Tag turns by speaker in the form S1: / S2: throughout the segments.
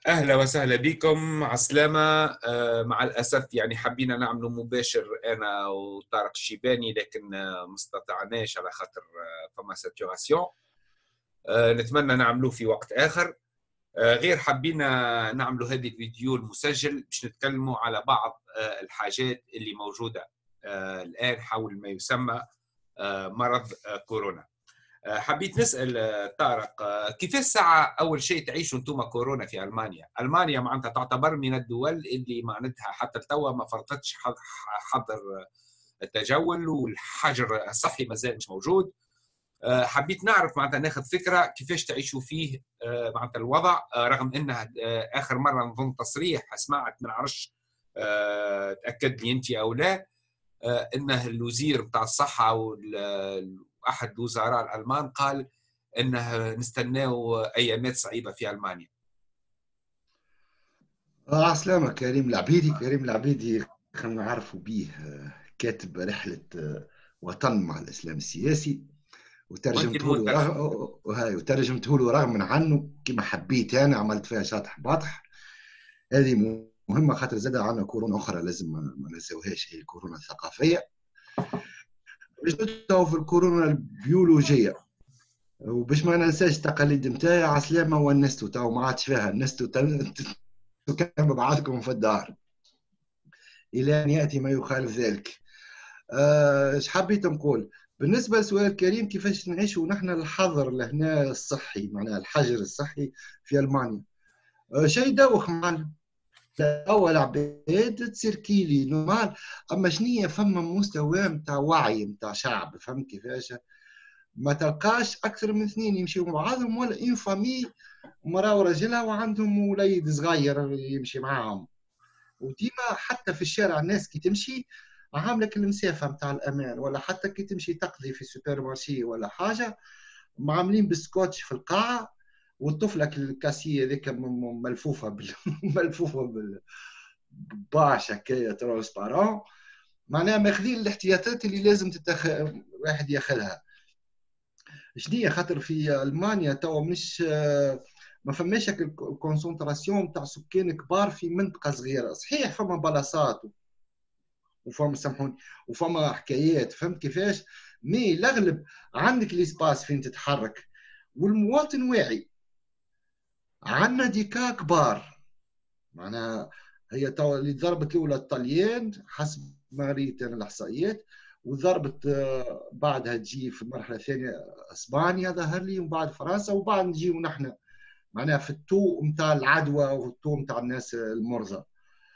S1: أهلا وسهلا بكم عسلامة. مع الأسف يعني حبينا نعمله مباشر أنا وطارق الشيباني، لكن ما استطعناش على خاطر فما ساتوراسيون. نتمنى نعملوه في وقت آخر. غير حبينا نعملوا هذه الفيديو المسجل باش نتكلموا على بعض الحاجات اللي موجودة الآن حول ما يسمى مرض كورونا. حبيت نسأل طارق، كيفاش ساعة أول شيء تعيشوا أنتم كورونا في ألمانيا؟ ألمانيا معناتها تعتبر من الدول اللي معناتها حتى توا ما فرضتش حظر التجول، والحجر الصحي مازال مش موجود. حبيت نعرف معناتها ناخذ فكرة كيفاش تعيشوا فيه معناتها الوضع، رغم أنها آخر مرة نظن تصريح سمعت، ما نعرفش تأكد لي أنت أو لا، انه الوزير بتاع الصحه او احد الوزراء الالمان قال انه نستناو ايامات صعيبه في المانيا.
S2: عسلامة كريم العبيدي. كريم العبيدي خلينا نعرفوا به كاتب رحلة وطن مع الإسلام السياسي،
S1: وانت
S2: وترجمته له
S1: المنتج.
S2: وترجمته له رغم عنه كما حبيت. أنا عملت فيها شاطح باطح. هذه مهمة خاطر زاد عندنا كورونا أخرى لازم ما ننساوهاش، هي الكورونا الثقافية. باش ندخلوا في الكورونا البيولوجية، وباش ما ننساش التقاليد نتاعي. عسلامة ونستو تو ما عادش فيها النستو كان بعضكم في الدار إلى أن يأتي ما يخالف ذلك. ايش حبيت نقول بالنسبة لسؤال كريم، كيفاش نعيشوا نحن الحظر لهنا الصحي، معناها الحجر الصحي في ألمانيا؟ شيء دوخ معنا. أول عباد تصير كيلي نورمال، أما شنية فما مستوى متاع وعي متاع شعب، فهمت كيفاش؟ ما تلقاش أكثر من اثنين يمشيوا مع بعضهم، ولا إن فامي مرأة ورجلها وعندهم وليد صغير يمشي معاهم. وديما حتى في الشارع الناس كي تمشي عاملك المسافه نتاع الامان، ولا حتى كي تمشي تقضي في سوبر مارشي ولا حاجه معاملين بالسكوتش في القاعه، والطفله الكاسيه ذيك ملفوفه ملفوفه بالباش هكايا ترونسبارون. معناها ماخذين الاحتياطات اللي لازم واحد ياخذها. شنية خاطر في المانيا توا مش ما فماش الكونسنتراسيون تاع سكان كبار في منطقه صغيره. صحيح فما بلاصات وفما سامحوني وفما حكايات، فهمت كيفاش؟ مي الاغلب عندك ليسباس فين تتحرك والمواطن واعي. عندنا ديكا كبار، معناها هي توا اللي ضربت الاولى الطليان حسب ما ريت انا الاحصائيات، وضربت بعدها تجي في المرحله الثانيه اسبانيا ظهر لي، وبعد فرنسا، وبعد نجيو نحن معناها في التو نتاع العدوى والتو نتاع الناس المرضى.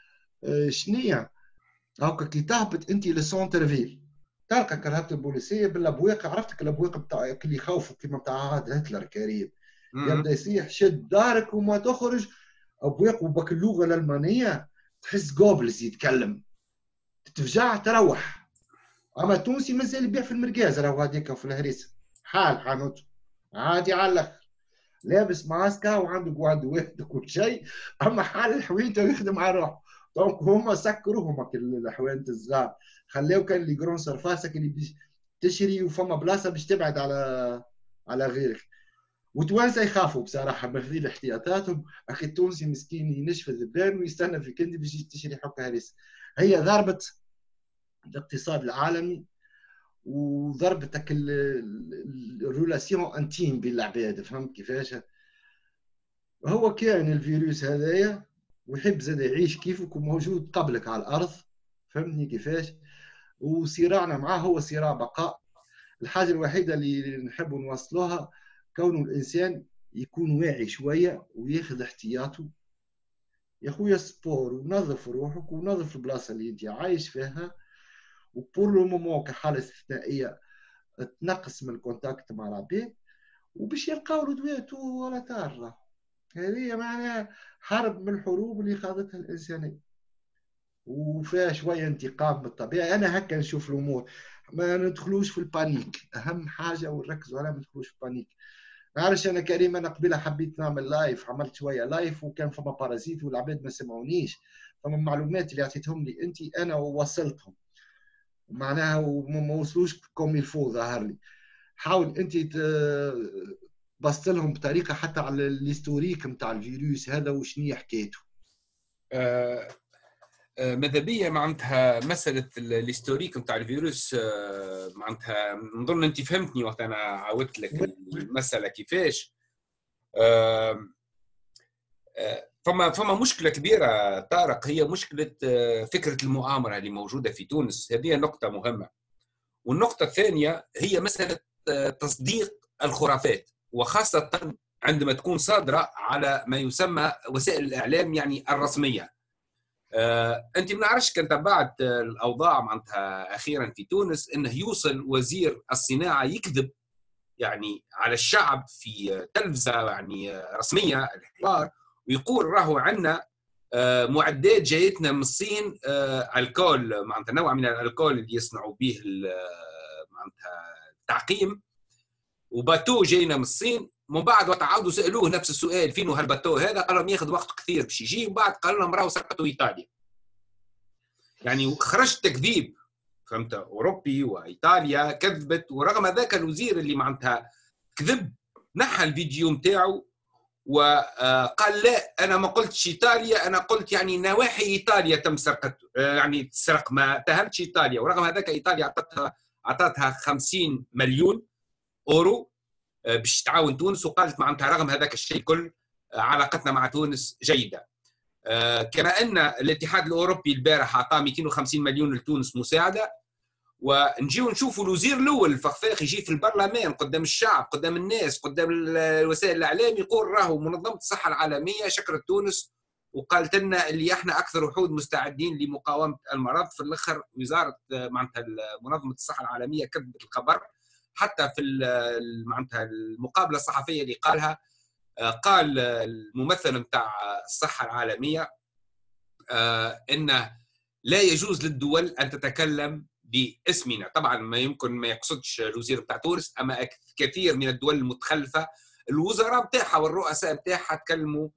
S2: شنية هاكا كي تهبط انت لسونتر فيل تلقى كرهبة البوليسيه بالابواق، عرفتك الابواق بتاعك اللي يخوفوا كيما بتاع عهد هتلر كريم، يبدا يصيح شد دارك وما تخرج. ابواق وبك اللغه الالمانيه تحس جوبلز يتكلم، تفجع تروح. اما التونسي مازال يبيع في المركاز راهو هذيك في الهريسه حال حانوت عادي على الاخر، لابس ماسكه وعنده جواد واحد وكل شيء، اما حال الحوينته ويخدم على روحه. دونك هما سكروا هما الحوانت الصغار، خلاو كان اللي جرون سرفاسك اللي بيش تشري وفما بلاصه باش تبعد على غيرك. وتوانسه يخافوا بصراحه ماخذين احتياطاتهم. اخي التونسي مسكين ينشف الذبان ويستنى في كندي باش تشري حكه هريسه. هي ضربت الاقتصاد العالمي وضربتك الرولاسيون انتيم بين العباد، فهمت كيفاش؟ هو كائن الفيروس هذايا ويحب زاد يعيش كيفك وموجود قبلك على الارض، فهمتني كيفاش؟ وصراعنا معاه هو صراع بقاء. الحاجه الوحيده اللي نحب نوصلوها كونه الانسان يكون واعي شويه وياخذ احتياطه. يا خويا سبور ونظف روحك ونظف البلاصه اللي انت عايش فيها، وبور لو مومون كحاله استثنائيه تنقص من الكونتاكت مع العباد، وباش يلقاو الادويه ولا تار. هذه معناها حرب من الحروب اللي خاضتها الإنسانية، وفيها شوية انتقام بالطبيعة. أنا هكا نشوف الأمور، ما ندخلوش في البانيك. أهم حاجة ونركزوا على ما ندخلوش في البانيك. معلش أنا كريم، أنا قبيلة حبيت نعمل لايف، عملت شوية لايف وكان فما بارازيت والعباد ما سمعونيش. فما معلومات اللي عطيتهم لي أنت أنا ووصلتهم معناها، وما وصلوش كوم يلفو ظهر لي. حاول أنت بسط لهم بطريقه حتى على الهيستوريك نتاع الفيروس هذا وشنو حكايته.
S1: ماذا بيا معناتها مساله الهيستوريك نتاع الفيروس، معناتها نظن انت فهمتني وقت انا عاودت لك المساله كيفاش. فما مشكله كبيره طارق، هي مشكله فكره المؤامره اللي موجوده في تونس، هذه نقطه مهمه. والنقطه الثانيه هي مساله تصديق الخرافات، وخاصه عندما تكون صادره على ما يسمى وسائل الاعلام يعني الرسميه. انت ما نعرفش كان تبعت الاوضاع معناتها اخيرا في تونس انه يوصل وزير الصناعه يكذب يعني على الشعب في تلفزه يعني رسميه الحوار، ويقول راهو عندنا معدات جايتنا من الصين، الكول معناتها نوع من الالكول اللي يصنعوا به معناتها التعقيم، وباتو جاينا من الصين. من بعد وتعاودوا سالوه نفس السؤال فين هالباتو هذا، قال لهم ياخذ وقت كثير باش يجي، ومن بعد قال لهم راهو سقطوا ايطاليا. يعني خرج تكذيب، فهمت؟ اوروبي وايطاليا كذبت، ورغم ذاك الوزير اللي معناتها كذب نحى الفيديو نتاعو وقال لا انا ما قلتش ايطاليا، انا قلت يعني نواحي ايطاليا تم سرقته، يعني تسرق، ما اتهمتش ايطاليا. ورغم هذاك ايطاليا اعطتها 50 مليون اورو باش تعاون تونس، وقالت معناتها رغم هذاك الشيء كل علاقتنا مع تونس جيده. كما ان الاتحاد الاوروبي البارح اعطى 250 مليون لتونس مساعده. ونجيو نشوفوا الوزير الاول الفخفاخ يجي في البرلمان قدام الشعب، قدام الناس، قدام الوسائل الاعلام، يقول راهو منظمه الصحه العالميه شكرت تونس وقالت لنا اللي احنا اكثر وحود مستعدين لمقاومه المرض. في الاخر وزاره معناتها منظمه الصحه العالميه كذبت الخبر. حتى في معناتها المقابله الصحفيه اللي قالها، قال الممثل نتاع الصحه العالميه انه لا يجوز للدول ان تتكلم باسمنا. طبعا ما يمكن ما يقصدش الوزير بتاع تونس، اما كثير من الدول المتخلفه الوزراء بتاعها والرؤساء بتاعها تكلموا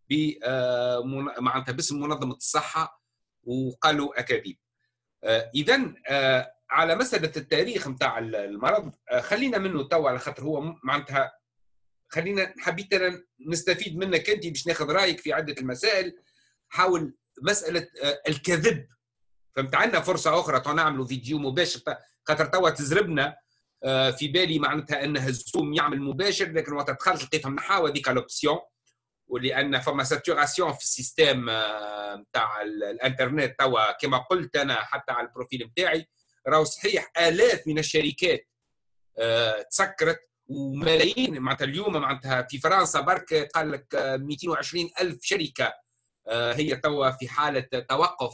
S1: معناتها باسم منظمه الصحه وقالوا اكاذيب. اذا على مساله التاريخ نتاع المرض خلينا منه توا، على خاطر هو معناتها خلينا حبيت انا نستفيد منك انت باش ناخذ رايك في عده المسائل. حاول مساله الكذب، فهمت؟ عندنا فرصه اخرى تو نعملوا فيديو مباشر، خاطر توا تزربنا في بالي معناتها انه الزوم يعمل مباشر، لكن وقت دخلت لقيتهم نحاول هذيك لوبسيون، ولان فما ساتوراسيون في السيستم نتاع الانترنت توا كما قلت انا حتى على البروفيل نتاعي. راهو صحيح الاف من الشركات تسكرت وملايين، معناتها اليوم معناتها في فرنسا برك قال لك 220 ألف شركه هي توا في حاله توقف،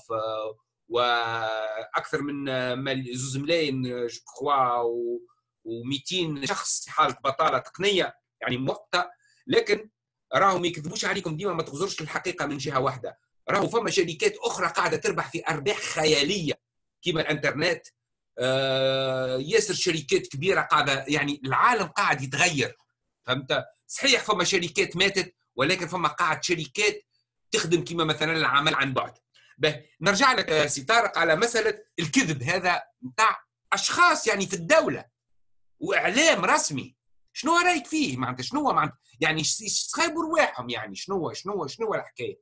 S1: واكثر من 2 ملايين جو كخوا و200 شخص في حاله بطاله تقنيه يعني مؤقته. لكن راهو ما يكذبوش عليكم، ديما ما تغزرش الحقيقه من جهه واحده. راهو فما شركات اخرى قاعده تربح في ارباح خياليه كيما الانترنت، ياسر شركات كبيره قاعده، يعني العالم قاعد يتغير، فهمت؟ صحيح فما شركات ماتت، ولكن فما قاعد شركات تخدم كيما مثلا العمل عن بعد. نرجع لك سي طارق على مساله الكذب هذا نتاع اشخاص يعني في الدوله واعلام رسمي. شنو رايك فيه؟ معناتها شنو معناتها يعني يخيبوا رواحهم؟ يعني شنو الحكايه؟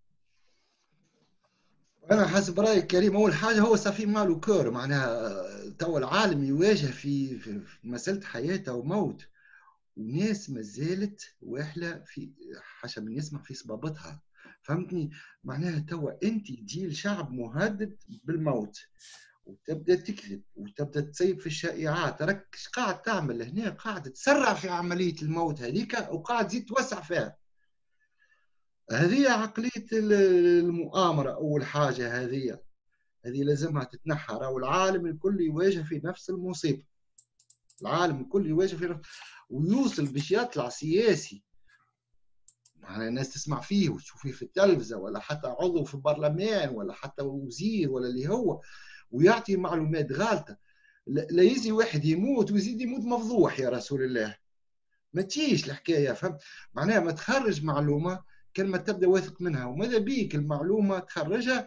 S2: انا حسب رايك كريم، اول حاجه هو صافي مالو كور، معناها تو العالم يواجه في مساله حياه وموت، وناس ما زالت واحله في حسب من يسمع في صبابتها، فهمتني؟ معناها توا انت جيل شعب مهدد بالموت وتبدا تكذب وتبدا تسيب في الشائعات. راك ايش قاعد تعمل هنا؟ قاعد تسرع في عمليه الموت هذيك وقاعد تزيد توسع فيها. هذه عقليه المؤامره. اول حاجه هذه لازمها تتنحى. راهو العالم الكل يواجه في نفس المصيبه، العالم الكل يواجه في نفس، ويوصل باش يطلع سياسي معناها الناس تسمع فيه وتشوف فيه في التلفزه، ولا حتى عضو في البرلمان، ولا حتى وزير، ولا اللي هو، ويعطي معلومات غالطه. لا يجي واحد يموت ويزيد يموت مفضوح يا رسول الله. ما تجيش الحكايه، فهمت؟ معناها ما تخرج معلومه كان ما تبدا واثق منها، وماذا بيك المعلومه تخرجها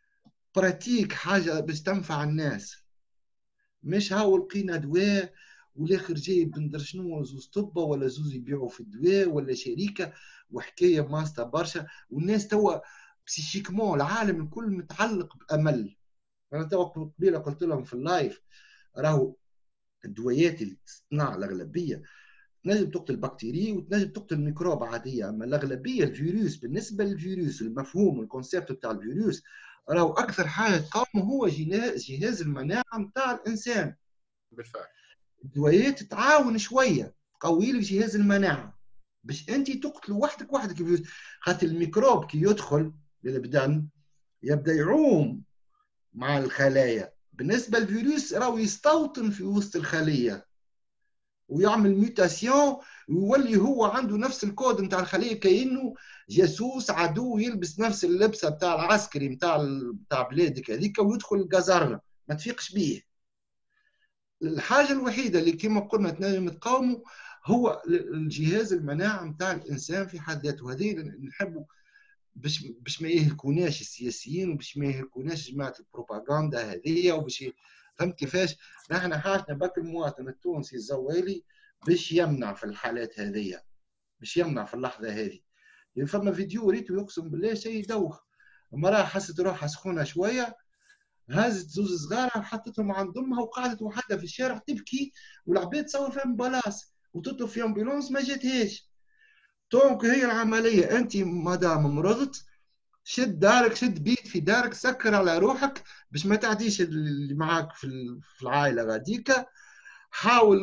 S2: براتيك، حاجه باش تنفع الناس، مش هاو لقينا دواء والاخر جايب ندر شنو زوز طبه ولا زوز يبيعوا في الدواء ولا شركه وحكايه ماسطه برشا. والناس توا بسيشيكمون العالم الكل متعلق بامل. انا توا قبيله قلت لهم في اللايف راهو الدويات اللي تصنع الاغلبيه تنجم تقتل بكتيريا وتنجم تقتل ميكروب عاديه، اما الاغلبيه الفيروس بالنسبه للفيروس المفهوم الكونسيبت بتاع الفيروس راهو اكثر حاجه تقاومه هو جهاز المناعه نتاع الانسان.
S1: بالفعل
S2: الدويات تعاون شويه تقوي لك جهاز المناعه باش انت تقتل وحدك الفيروس، خاطر الميكروب كي يدخل للبدن يبدا يعوم مع الخلايا. بالنسبه للفيروس راهو يستوطن في وسط الخليه ويعمل ميوتاسيون ويولي هو عنده نفس الكود نتاع الخليه، كانه جاسوس عدو يلبس نفس اللبسه نتاع العسكري نتاع بلادك هذيك ويدخل الجزرنا ما تفيقش بيه. الحاجه الوحيده اللي كما قلنا تنجم تقاومه هو الجهاز المناعه نتاع الانسان في حد ذاته. هذه نحبوا باش ما يهلكوناش السياسيين وباش ما يهلكوناش جماعه البروباغندا هذه وباش فهمت كيفاش. نحن حاجتنا باك المواطن التونسي الزوالي باش يمنع في الحالات هذه، باش يمنع في اللحظه هذه. يعني فما فيديو ريتو يقسم بالله شيء يدوخ، المراه حست روحها سخونه شويه هازت زوز صغارها وحطتهم عند امها وقعدت وحدها في الشارع تبكي والعباد تصور فيها بلاص وتطلب في امبولانس ما جاتهاش. دونك هي العمليه انت مادام مرضت شد دارك، شد بيت في دارك، سكر على روحك باش ما تعديش اللي معاك في العائله غاديك. حاول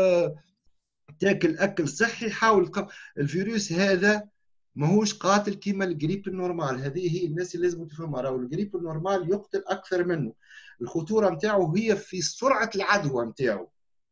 S2: تاكل اكل صحي، حاول الفيروس هذا ماهوش قاتل كيما الجريب النورمال. هذه هي الناس اللي لازم تفهمها، راهو الجريب النورمال يقتل اكثر منه. الخطوره نتاعو هي في سرعه العدوى نتاعو،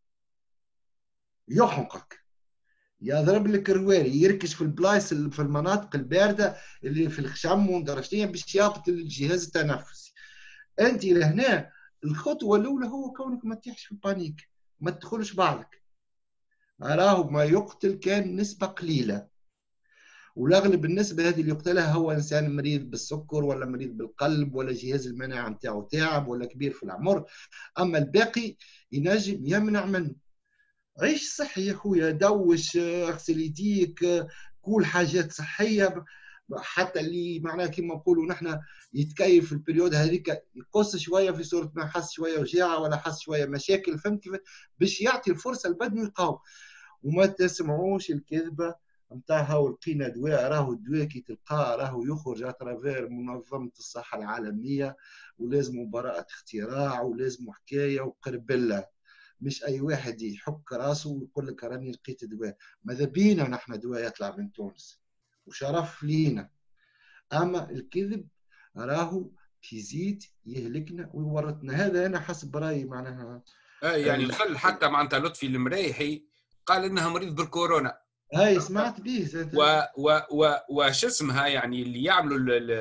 S2: يحرقك يضرب لك الرواري، يركش في البلايص في المناطق البارده اللي في الخشم ودرجتين باش يهبط الجهاز التنفسي. انت لهنا الخطوه الاولى هو كونك ما تطيحش في البانيك، ما تدخلش بعضك. راهو ما يقتل كان نسبه قليله، والاغلب النسبه هذه اللي يقتلها هو انسان مريض بالسكر ولا مريض بالقلب ولا جهاز المناعه نتاعو تعب ولا كبير في العمر. اما الباقي ينجم يمنع منه. عيش صحي يا خويا، دوش، اغسل يديك، كل حاجات صحيه. حتى اللي معناها كما نقولوا نحن يتكيف في البريود هذيك يقص شويه في صوره ما حس شويه وجاعه ولا حس شويه مشاكل، فهمت كيف، باش يعطي الفرصه لبدنه يقاوم. وما تسمعوش الكذبه نتاع هاو لقينا دواء، راهو الدواء كي تلقاه راهو يخرج اترافير منظمه الصحه العالميه ولازم براءه اختراع ولازم حكايه وقربله. مش اي واحد يحك راسه ويقول لك راني لقيت دواء. ماذا بينا نحن دواء يطلع من تونس وشرف لينا، اما الكذب راهو يزيد يهلكنا ويورطنا. هذا انا حسب رايي معناها.
S1: يعني وصل حتى معناتها لطفي المريحي قال انها مريض بالكورونا.
S2: هاي سمعت به
S1: وش اسمها يعني اللي يعملوا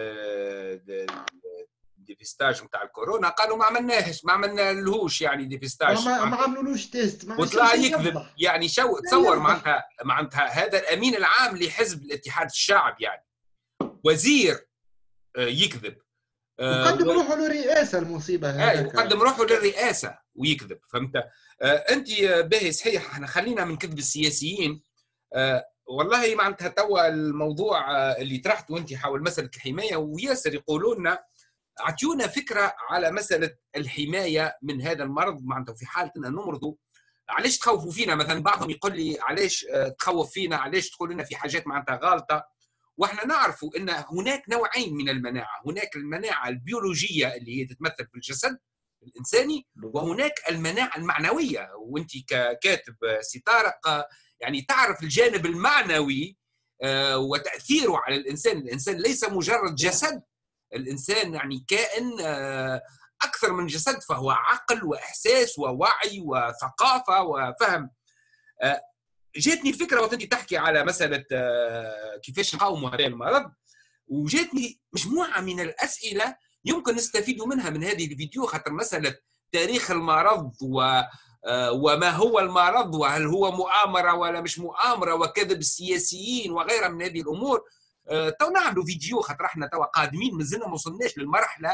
S1: ديبيستاج نتاع الكورونا قالوا ما عملنا لهوش يعني ديبيستاج،
S2: ما عملولوش تيست،
S1: وطلع يكذب. يعني شو تصور معناتها هذا الامين العام لحزب الاتحاد الشعب يعني وزير يكذب،
S2: وقدم روحه للرئاسه. المصيبه هذاك
S1: وقدم روحه للرئاسه ويكذب. فهمت انت باهي صحيح. احنا خلينا من كذب السياسيين. والله معناتها توا الموضوع اللي طرحته وانت حول مساله الحمايه وياسر يقولوا لنا اعطيونا فكره على مساله الحمايه من هذا المرض. معناتها في حاله ان نمرضوا علاش تخوفوا فينا؟ مثلا بعضهم يقول لي علاش تخوف فينا، علاش تقول لنا في حاجات معناتها غلطه. واحنا نعرفوا ان هناك نوعين من المناعه، هناك المناعه البيولوجيه اللي هي تتمثل في الجسد الانساني، وهناك المناعه المعنويه. وانت ككاتب سي طارق يعني تعرف الجانب المعنوي وتاثيره على الانسان. الانسان ليس مجرد جسد، الانسان يعني كائن اكثر من جسد، فهو عقل واحساس ووعي وثقافه وفهم. جاتني الفكره وقت انت تحكي على مساله كيفاش نقاوموا هذا المرض، وجاتني مجموعه من الاسئله يمكن نستفيد منها من هذه الفيديو. خاطر مساله تاريخ المرض وما هو المرض وهل هو مؤامره ولا مش مؤامره وكذب السياسيين وغيرها من هذه الامور. تو نعملوا فيديو خاطر احنا تو قادمين مازلنا ما وصلناش للمرحله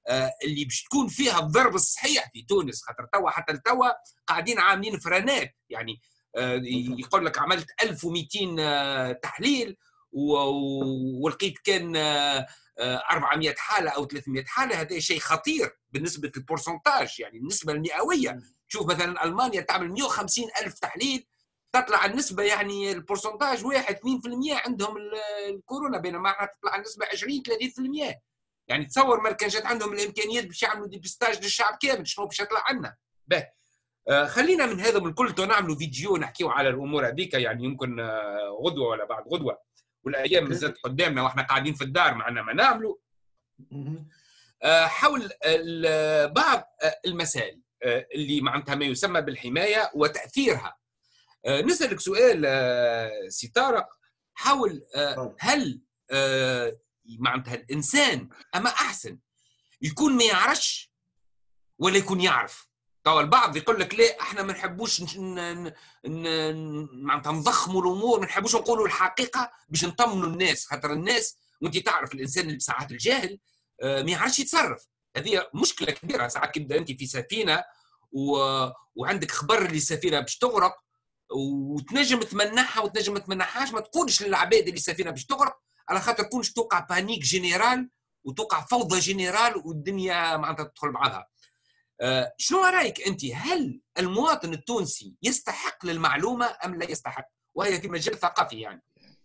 S1: اللي باش تكون فيها الضرب الصحيح في تونس، خاطر توا حتى لتوا قاعدين عاملين فرانات، يعني يقول لك عملت 1200 تحليل ولقيت كان 400 حاله او 300 حاله. هذا شيء خطير بالنسبه للبورسنتاج، يعني النسبه المئويه. تشوف مثلا المانيا تعمل 150 الف تحليل، تطلع النسبه يعني البورسنتاج 1 2% عندهم الكورونا، بينما احنا تطلع النسبه 20 30%. يعني تصور ما كان جات عندهم الامكانيات باش يعملوا ديبستاج للشعب كامل، شنو باش يطلع عنا. باهي خلينا من هذا من كل نعملوا فيديو نحكيو على الامور هذيك، يعني يمكن غدوه ولا بعد غدوه، والايام مازالت قدامنا واحنا قاعدين في الدار معنا ما نعملوا حول بعض المسائل اللي معناتها ما يسمى بالحمايه وتاثيرها. نسالك سؤال سي طارق، حول هل معناتها الانسان اما احسن يكون ما يعرفش ولا يكون يعرف؟ طبعا البعض يقول لك لا احنا ما نحبوش معناتها نضخموا الامور، ما نحبوش نقولوا الحقيقه باش نطمنوا الناس، خاطر الناس وانت تعرف الانسان اللي بساعات الجاهل ما يعرفش يتصرف. هذه مشكله كبيره. ساعات كبدا انت في سفينه وعندك خبر اللي السفينه باش تغرق، وتنجم تمنحها وتنجم ما تمنحهاش، ما تقولش للعباد اللي السفينه باش تغرق، على خاطر تكونش توقع بانيك جينيرال وتوقع فوضى جينيرال والدنيا معناتها تدخل بعضها. شنو رايك انت؟ هل المواطن التونسي يستحق للمعلومه ام لا يستحق؟ وهي في مجال ثقافي يعني.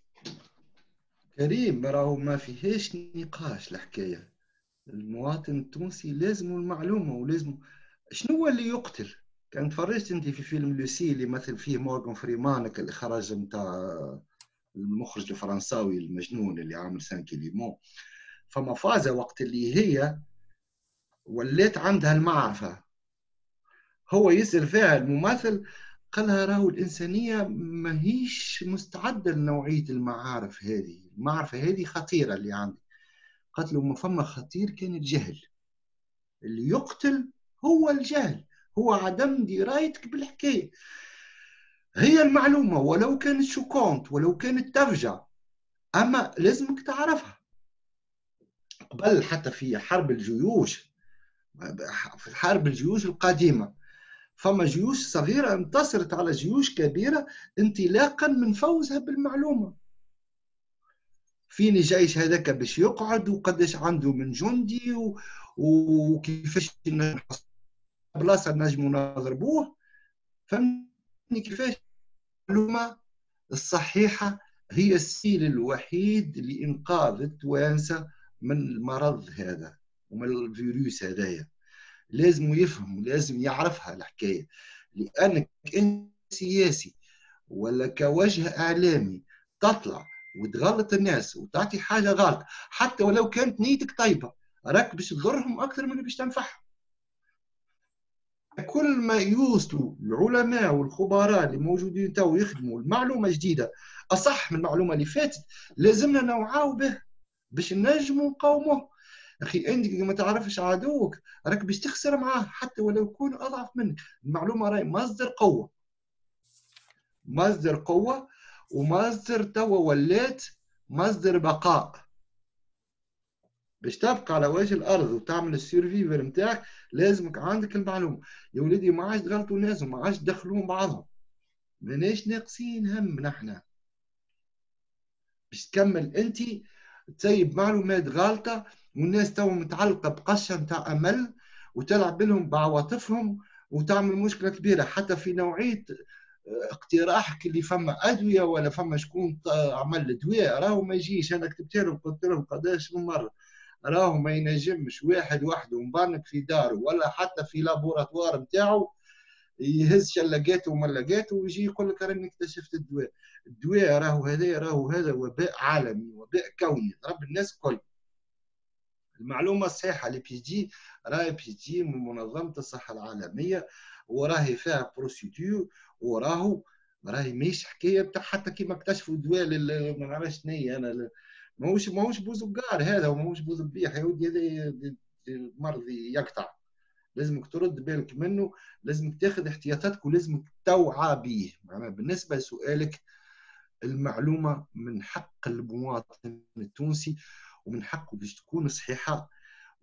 S2: كريم، راهو ما فيهاش نقاش الحكايه. المواطن التونسي لازم المعلومه، ولازم شنو هو اللي يقتل. كان تفرجت انت في فيلم لوسي اللي مثل فيه مورغان فريمان، الاخراج نتاع المخرج الفرنساوي المجنون اللي عامل 5 ليمون. فما فازه وقت اللي هي ولات عندها المعرفه، هو يسأل فيها الممثل، قالها راهو الإنسانية ما هيش مستعدة لنوعية المعارف هذه. المعرفة هذه خطيرة اللي عندي. قالت له ما فما خطير كان الجهل، اللي يقتل هو الجهل، هو عدم درايتك بالحكاية. هي المعلومة ولو كانت شوكونت ولو كانت تفجع، أما لازمك تعرفها. قبل حتى في حرب الجيوش، في حرب الجيوش القديمة، فما جيوش صغيرة انتصرت على جيوش كبيرة انطلاقا من فوزها بالمعلومة. فين جيش هذاك باش يقعد، وقداش عنده من جندي، وكيفاش بلاصة نجموا نضربوه. فهمتني كيفاش؟ المعلومة الصحيحة هي السيل الوحيد لإنقاذ التوانسة من المرض هذا ومن الفيروس هذايا. لازم يفهم ولازم يعرفها الحكاية. لأنك أنت سياسي ولا كوجه إعلامي تطلع وتغلط الناس وتعطي حاجة غلط، حتى ولو كانت نيتك طيبة، راك باش تضرهم أكثر من اللي باش تنفعهم. كل ما يوصلوا العلماء والخبراء اللي موجودين تو يخدموا المعلومة جديدة أصح من المعلومة اللي فاتت، لازمنا نوعاو به باش نجموا نقاوموه. اخي انت ما تعرفش عدوك راك باش تخسر معاه حتى ولو يكون اضعف منك. المعلومه راهي مصدر قوه، مصدر قوه، ومصدر توا ولات مصدر بقاء. باش تبقى على وجه الارض وتعمل السيرفيفر نتاعك لازمك عندك المعلومه. يا ولدي ما عادش تغلطوا الناس وما عادش تدخلوهم بعضهم، ماناش ناقصين هم نحن. باش تكمل انت تسيب معلومات غالطه والناس تو متعلقه بقشه نتاع امل وتلعب لهم بعواطفهم وتعمل مشكله كبيره. حتى في نوعيه اقتراحك اللي فما ادويه ولا فما شكون عمل دواء، راهو ما يجيش. انا كتبت لهم قلت لهم قداش من مره، راهو ما ينجمش واحد وحده مبنك في داره ولا حتى في لابوراتوار نتاعو يهز شلقاته وملقاته ويجي يقول لك راني اكتشفت الدواء. الدواء راهو هذا وباء عالمي، وباء كوني ضرب الناس الكل. المعلومه الصحيحه اللي بيجي راهي بيجي من منظمه الصحه العالميه، وراهي فيها بروسيدور، راهي ماهيش حكايه بتاع حتى كيما اكتشفوا الدواء ما نعرفش شنو انا. ماهوش بوزقار هذا وماهوش بوزبيح يا ودي، هذا مرض يقطع. لازمك ترد بالك منه، لازمك تاخذ احتياطاتك ولازمك توعى به. معناها بالنسبه لسؤالك، المعلومه من حق المواطن التونسي ومن حقه باش تكون صحيحه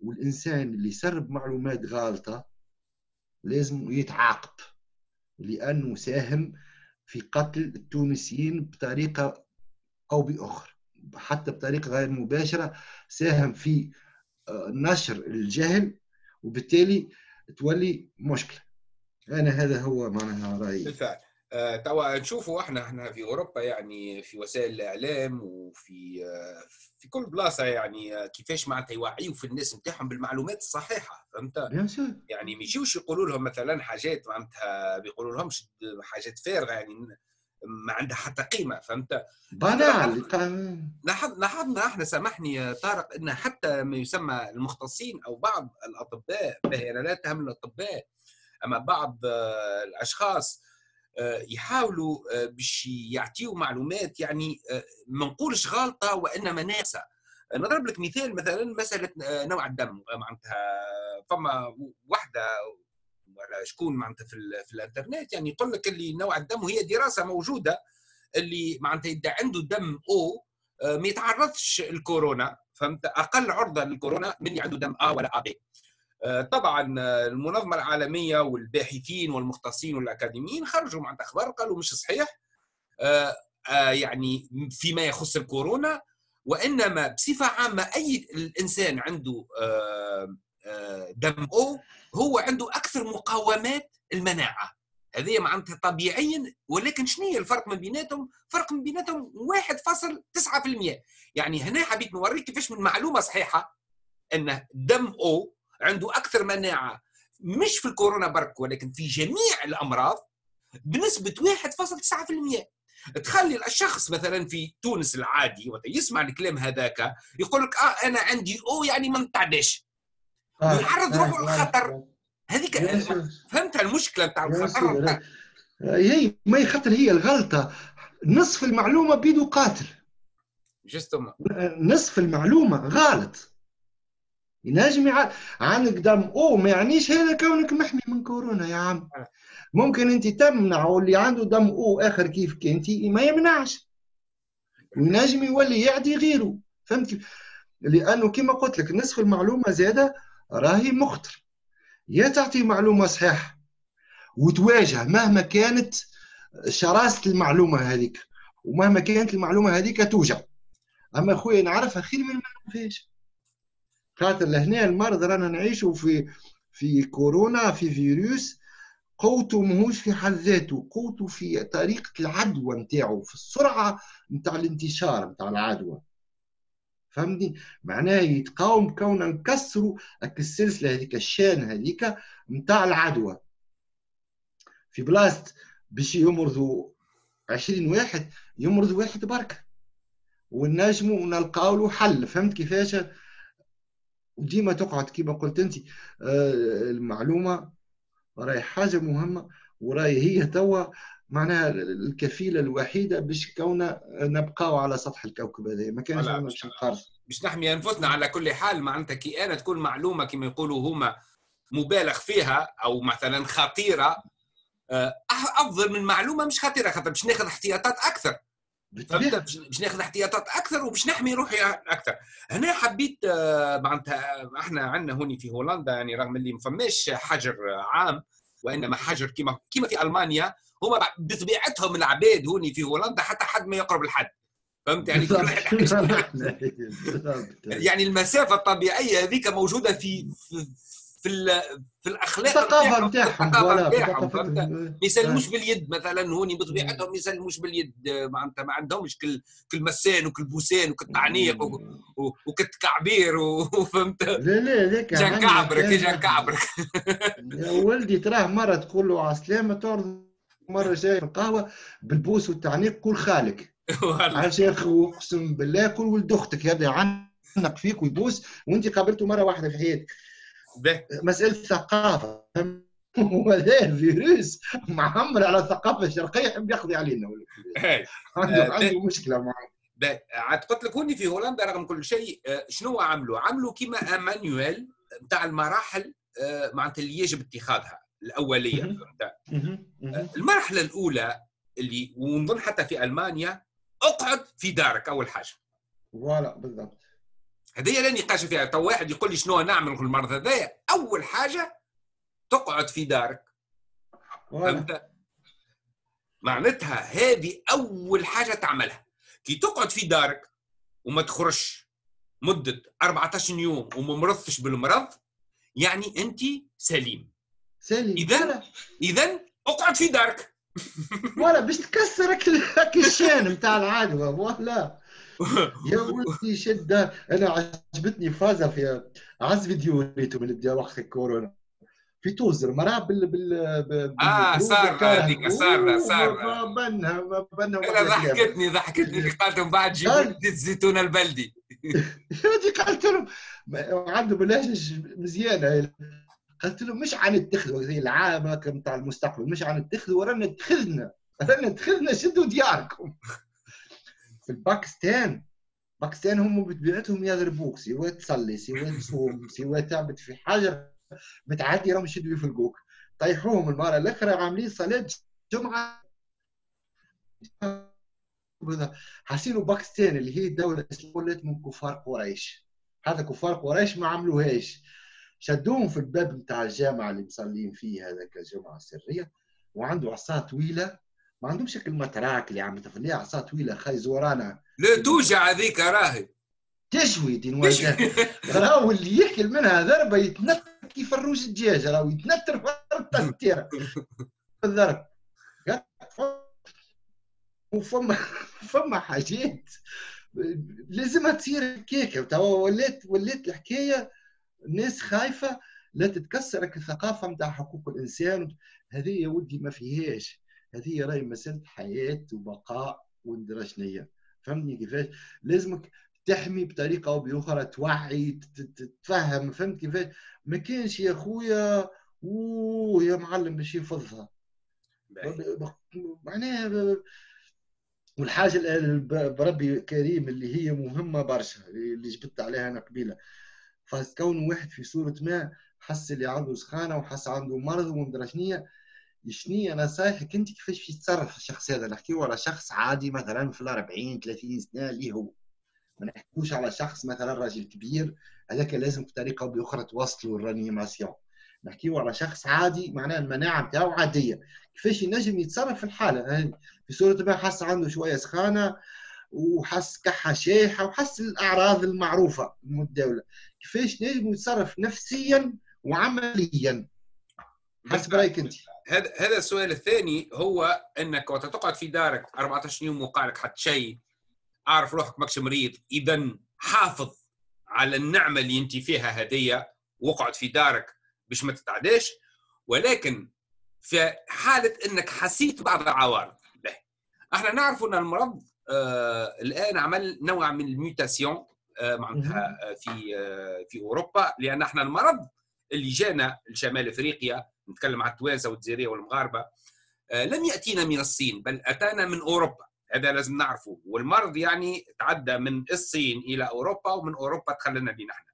S2: والإنسان اللي يسرب معلومات غلطة لازم يتعاقب، لأنه ساهم في قتل التونسيين بطريقة أو بأخرى، حتى بطريقة غير مباشرة ساهم في نشر الجهل، وبالتالي تولي مشكلة. أنا هذا هو معناها رأيي.
S1: بالفعل. توا نشوفوا احنا في اوروبا يعني في وسائل الاعلام وفي في كل بلاصه يعني كيفاش معناتها يوعيوا في الناس نتاعهم بالمعلومات الصحيحه، فهمت؟
S2: بيان سور.
S1: يعني ما يجيوش يقولوا لهم مثلا حاجات معناتها بيقولوا لهمش حاجات فارغه يعني ما عندها حتى قيمه، فهمت؟ احنا
S2: بنال.
S1: لاحظنا احنا، سامحني يا طارق، ان حتى ما يسمى المختصين او بعض الاطباء، انا لا اتهم الاطباء، اما بعض الاشخاص يحاولوا باش يعطيوا معلومات يعني ما نقولش غلطه وانما ناقصه. نضرب لك مثال، مثلا مساله نوع الدم، معناتها فما واحده ولا شكون معناتها في الانترنت يعني يقول لك اللي نوع الدم، وهي دراسه موجوده، اللي معناتها اذا عنده دم او ما يتعرضش الكورونا، فهمت؟ اقل عرضه للكورونا من اللي عنده دم ا ولا ا بي. طبعا المنظمه العالميه والباحثين والمختصين والاكاديميين خرجوا مع اخبار قالوا مش صحيح يعني فيما يخص الكورونا، وانما بصفه عامه اي الانسان عنده دم او هو عنده اكثر مقاومات المناعه، هذه معناتها طبيعيا. ولكن شنو هي الفرق من بيناتهم؟ فرق من بيناتهم 1.9%. يعني هنا حبيت نوريك كيفاش من معلومه صحيحه ان دم او عنده اكثر مناعه، مش في الكورونا برك ولكن في جميع الامراض بنسبه 1.9%. تخلي الشخص مثلا في تونس العادي يسمع الكلام هذاك يقول لك انا عندي او يعني ما نتعداش، ويعرض روحه للخطر. هذيك فهمت المشكله نتاع الخطر؟
S2: هي ما يخطر، هي الغلطه نصف المعلومه بيدو قاتل، نصف المعلومه غلط. ينجم عندك دم او ما يعنيش هذا كونك محمي من كورونا يا عم. ممكن انت تمنع واللي عنده دم او اخر كيف انت ما يمنعش، وينجم يولي يعدي غيره. فهمت؟ لانه كما قلت لك نصف المعلومه زاده راهي مخطر. يا تعطي معلومه صحيحه وتواجه مهما كانت شراسه المعلومه هذيك، ومهما كانت المعلومه هذيك توجع، اما خويا نعرفها خير من ما نعرفهاش. خاطر لهنا المرض رانا نعيشوا في كورونا، في فيروس قوته ماهوش في حد ذاته، قوته في طريقه العدوى نتاعو، في السرعه نتاع الانتشار نتاع العدوى. فهمتني؟ معناه يتقاوم كون نكسروا السلسله هذيك، الشان هذيك نتاع العدوى. في بلاصه باش يمرضوا 20 واحد يمرض واحد بركه، ونجموا نلقاو له حل. فهمت كيفاش؟ وديما تقعد كما قلت انت المعلومه راهي حاجه مهمه، وراهي هي توا معناها الكفيله الوحيده باش كونا نبقاو على سطح الكوكب هذا، ما كانش عندنا باش نقارن،
S1: باش نحمي انفسنا. على كل حال معناتها كي انا تكون معلومه كما يقولوا هما مبالغ فيها او مثلا خطيره، افضل من معلومه مش خطيره، خاطر باش ناخذ احتياطات اكثر. فهمت؟ باش ناخذ احتياطات اكثر وباش نحمي روحي اكثر. هنا حبيت معناتها احنا عندنا هوني في هولندا يعني رغم اللي ما فماش حجر عام وانما حجر كما في المانيا، هما بطبيعتهم العباد هوني في هولندا حتى حد ما يقرب الحد. فهمت يعني؟ كل واحد يعني المسافه الطبيعيه هذيك موجوده في الاخلاق
S2: الثقافه نتاعهم.
S1: فهمت؟ ما يسلموش باليد مثلا هوني بطبيعتهم، ما يسلموش باليد، معناتها ما عندهمش كل مسان وكل بوسان وكل تعنيق وكل تكعبير وفهمت؟
S2: لا ذاك
S1: جا نكعبرك
S2: يا ولدي تراه مره تقول له عسلامه تعرض مره جاي في القهوه بالبوس والتعنيق قول خالك عشان اقسم بالله كل ولد اختك يبدا يعنق فيك ويبوس وانت قابلته مره واحده في حياتك. مساله ثقافه وهذا فيروس معمر على الثقافه الشرقيه يحب يقضي علينا عنده مشكله معه.
S1: عاد قلت لك هوني في هولندا رغم كل شيء شنو عملوا كيما مانيوال نتاع المراحل معناتها اللي يجب اتخاذها الاوليه. المرحله الاولى اللي ونظن حتى في المانيا اقعد في دارك اول حاجه.
S2: فوالا بالضبط.
S1: هذه لا نقاش فيها. تو واحد يقول لي شنو نعمل في المرض هذايا، اول حاجه تقعد في دارك. فهمت؟ معناتها هذه اول حاجه تعملها. كي تقعد في دارك وما تخرجش مده 14 يوم وما مرضتش بالمرض، يعني انت سليم. اذا اقعد في دارك.
S2: ولا باش تكسر هاك الشان نتاع العدوى. ولا يا ولدي شد. انا عجبتني فازه في عز فيديو ريتو من البدايه وقت الكورونا في توزر مراه
S1: صار هذيك صار
S2: ما بنها
S1: انا ضحكتني قالت من بعد جيبوا لي زيت الزيتون البلدي.
S2: هذه قالت لهم عنده بلاش مزيانه. قلت لهم مش عن اتخذوا زي العامه نتاع المستقبل، مش عن اتخذوا ورانا اتخذنا شدوا دياركم. في الباكستان هم بطبيعتهم يضربوك سواء تصلي سواء تصوم سواء تعبد في حاجه بتعدي راهم يشدوا يفلقوك. طيحوهم المره الاخرى عاملين صلاه جمعه. حاسينه باكستان اللي هي الدوله الاسلاميه من كفار قريش. هذا كفار قريش ما عملوهاش، شدوهم في الباب نتاع الجامعه اللي مصلين فيه هذاك الجمعه السريه، وعنده عصا طويله ما عندهمش شكل متراك اللي عم تفليها، عصا طويله خاي زورانا
S1: لا توجع هذيك راهي
S2: تشوي دين وجه. راهو اللي يحكي منها ضربه يتنطر كيف الروج الدجاج، راهو يتنطر فرطه التيره بالضرب. وفما حاجات لازمها تصير كيكه. توا ولات الحكايه الناس خايفه لا تتكسرك الثقافه نتاع حقوق الانسان. هذه يا ودي ما فيهاش، هذه راهي مساله حياه وبقاء وندرى شنيا. فهمتني كيفاش؟ لازمك تحمي بطريقه او باخرى، توعي تتفهم. فهمت كيفاش؟ ما كانش يا خويا يا معلم باش يفضها معناها. والحاجه بربي كريم اللي هي مهمه برشا اللي جبت عليها انا قبيله، فكون واحد في صوره ما حس اللي عنده سخانه وحس عنده مرض ومدرى شنيا نصايحك انت كيفاش يتصرف الشخص هذا؟ نحكيو على شخص عادي مثلا في 40 30 سنه اللي هو، ما نحكيوش على شخص مثلا راجل كبير هذاك لازم بطريقه او باخرى توصلوا الرانيماسيون. نحكيو على شخص عادي معناها المناعه نتاعو عاديه، كيفاش ينجم يتصرف في الحاله هذه؟ في صوره ما حس عنده شويه سخانه وحس كحه شايحه وحس الاعراض المعروفه المتداوله، كيفاش نجم يتصرف نفسيا وعمليا؟ حسب رايك انت.
S1: هذا السؤال الثاني هو انك وقت تقعد في دارك 14 يوم وقع حتى شيء، اعرف روحك ماكش مريض، اذا حافظ على النعمه اللي انت فيها هديه واقعد في دارك باش ما تتعداش. ولكن في حاله انك حسيت بعض العوارض، احنا نعرف ان المرض الان عمل نوع من الميوتاسيون معناتها في اوروبا، لان احنا المرض اللي جانا لشمال افريقيا، نتكلم على التوانسه والجزائريه والمغاربه، لم ياتينا من الصين بل اتانا من اوروبا. هذا لازم نعرفه. والمرض يعني تعدى من الصين الى اوروبا ومن اوروبا دخلنا لنا احنا.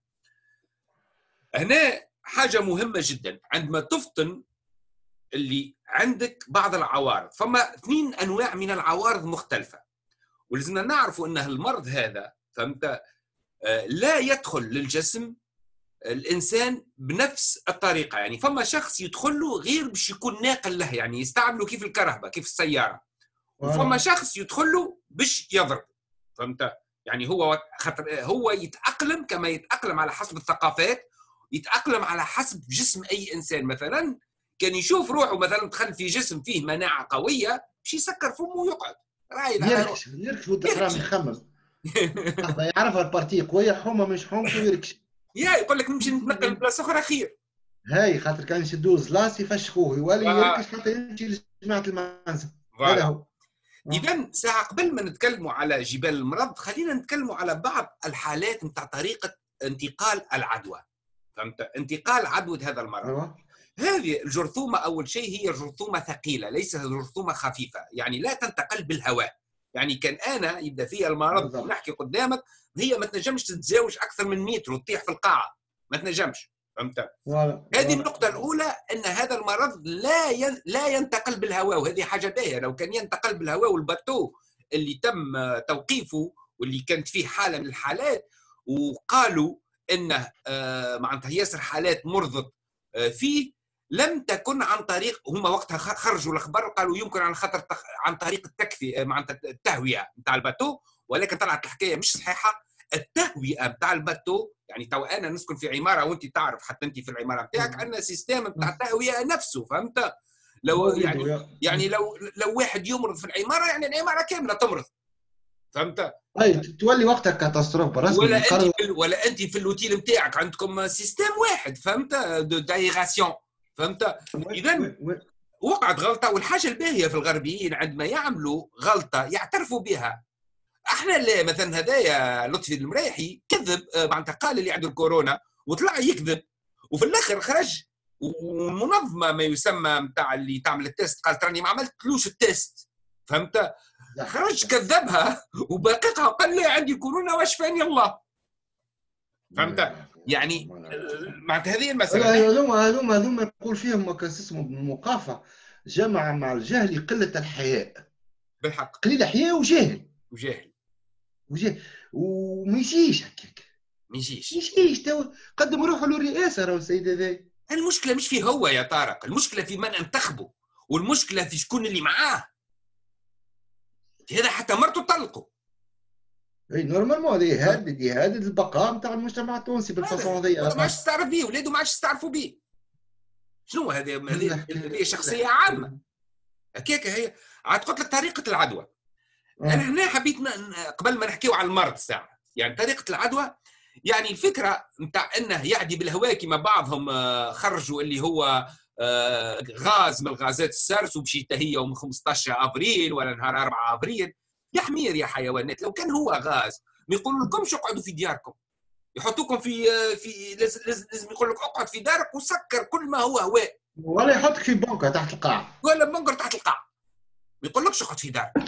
S1: هنا حاجه مهمه جدا عندما تفطن اللي عندك بعض العوارض. فما 2 انواع من العوارض مختلفه، ولازمنا نعرفوا ان المرض هذا فهمت لا يدخل للجسم الانسان بنفس الطريقه. يعني فما شخص يدخل له غير باش يكون ناقل له، يعني يستعمله كيف الكهرباء كيف السياره، وفما شخص يدخل له باش يضرب. فهمت؟ يعني هو خاطر هو يتاقلم كما يتاقلم على حسب الثقافات، يتاقلم على حسب جسم اي انسان. مثلا كان يشوف روحه مثلا دخل في جسم فيه مناعه قويه باش يسكر فمه ويقعد رايد على روحه
S2: يركش والدخرام يخمم يعرف البارتي قويه حومه مش حومته يركش.
S1: يقول لك نمشي نتنقل بلاصه اخرى خير.
S2: هاي خاطر كان يشدوه زلاس يفشخوه يولي يركش حتى يمشي لجماعه المنزل. هذا هو.
S1: اذا ساعه قبل ما نتكلموا على جبال المرض خلينا نتكلموا على بعض الحالات نتاع طريقه انتقال العدوى. فهمت؟ انتقال عدوى هذا المرض. هذه الجرثومه اول شيء هي جرثومه ثقيله، ليست جرثومه خفيفه، يعني لا تنتقل بالهواء. يعني كان انا يبدا فيها المرض نحكي قدامك هي ما تنجمش تتزاوج اكثر من متر وتطيح في القاعه، ما تنجمش. فهمت؟ هذه النقطه الاولى، ان هذا المرض لا ينتقل بالهواء، وهذه حاجه باهيه. لو كان ينتقل بالهواء والباتو اللي تم توقيفه واللي كانت فيه حاله من الحالات وقالوا انه معناتها ياسر حالات مرضت فيه لم تكن عن طريق، هما وقتها خرجوا الاخبار قالوا يمكن عن خاطر عن طريق التكفي معناتها التهويه نتاع الباتو، ولكن طلعت الحكايه مش صحيحه. التهوئه نتاع الباتو يعني تو انا نسكن في عماره وانت تعرف حتى انت في العماره نتاعك عندنا سيستم نتاع التهويه نفسه، فهمت؟ لو يعني لو واحد يمرض في العماره يعني العماره كامله تمرض، فهمت؟
S2: اي تولي وقتها كاتاستروف برسمي.
S1: ولا انت في الاوتيل نتاعك عندكم سيستم واحد، فهمت؟ دو دايغاسيون، فهمت؟ اذا وقعت غلطه. والحاجه الباهيه في الغربيين عندما يعملوا غلطه يعترفوا بها. احنا لا، مثلا هدايا لطفي المريحي كذب معناتها قال اللي عنده الكورونا وطلع يكذب، وفي الاخر خرج والمنظمه ما يسمى نتاع اللي تعمل التيست قالت راني ما عملتلوش التيست، فهمت؟ خرج كذبها وباقيها وقال لي عندي كورونا واشفاني الله، فهمت؟ يعني معناتها هذه المساله.
S2: هذوما يقول فيهم كاس اسمه المقافة جمع مع الجهل قلة الحياء.
S1: بالحق
S2: قليل حياء وجاهل وما يجيش هكاك،
S1: ما يجيش
S2: تو قدموا روحوا للرئاسه راهو السيد هذا.
S1: المشكله مش فيه هو يا طارق، المشكله في من انتخبه، والمشكله في شكون اللي معاه. هذا حتى مرته طلقوا.
S2: اي نورمالمون هذه يهدد البقاء نتاع المجتمع التونسي بالفاصون هذه.
S1: ما عادش تستعرف بيه، ولاده ما عادش يستعرفوا بيه. شنو هذه شخصيه عامه هكاك هي. عاد قلت لك طريقه العدوى. انا هنا حبيت قبل ما نحكيو على المرض ساعه، يعني طريقه العدوى، يعني الفكره نتاع انه يعدي بالهواء كما بعضهم خرجوا اللي هو غاز من الغازات السرس ومشيت هي يوم 15 ابريل ولا نهار 4 ابريل. يا حمير يا حيوانات، لو كان هو غاز ما يقولوا لكمش اقعدوا في دياركم، يحطوكم في لازم يقول لك اقعد في دارك وسكر كل ما هو هواء،
S2: ولا يحطك في بنكر تحت القاع،
S1: ولا بنكر تحت القاع، ما يقولكش اقعد في دارك.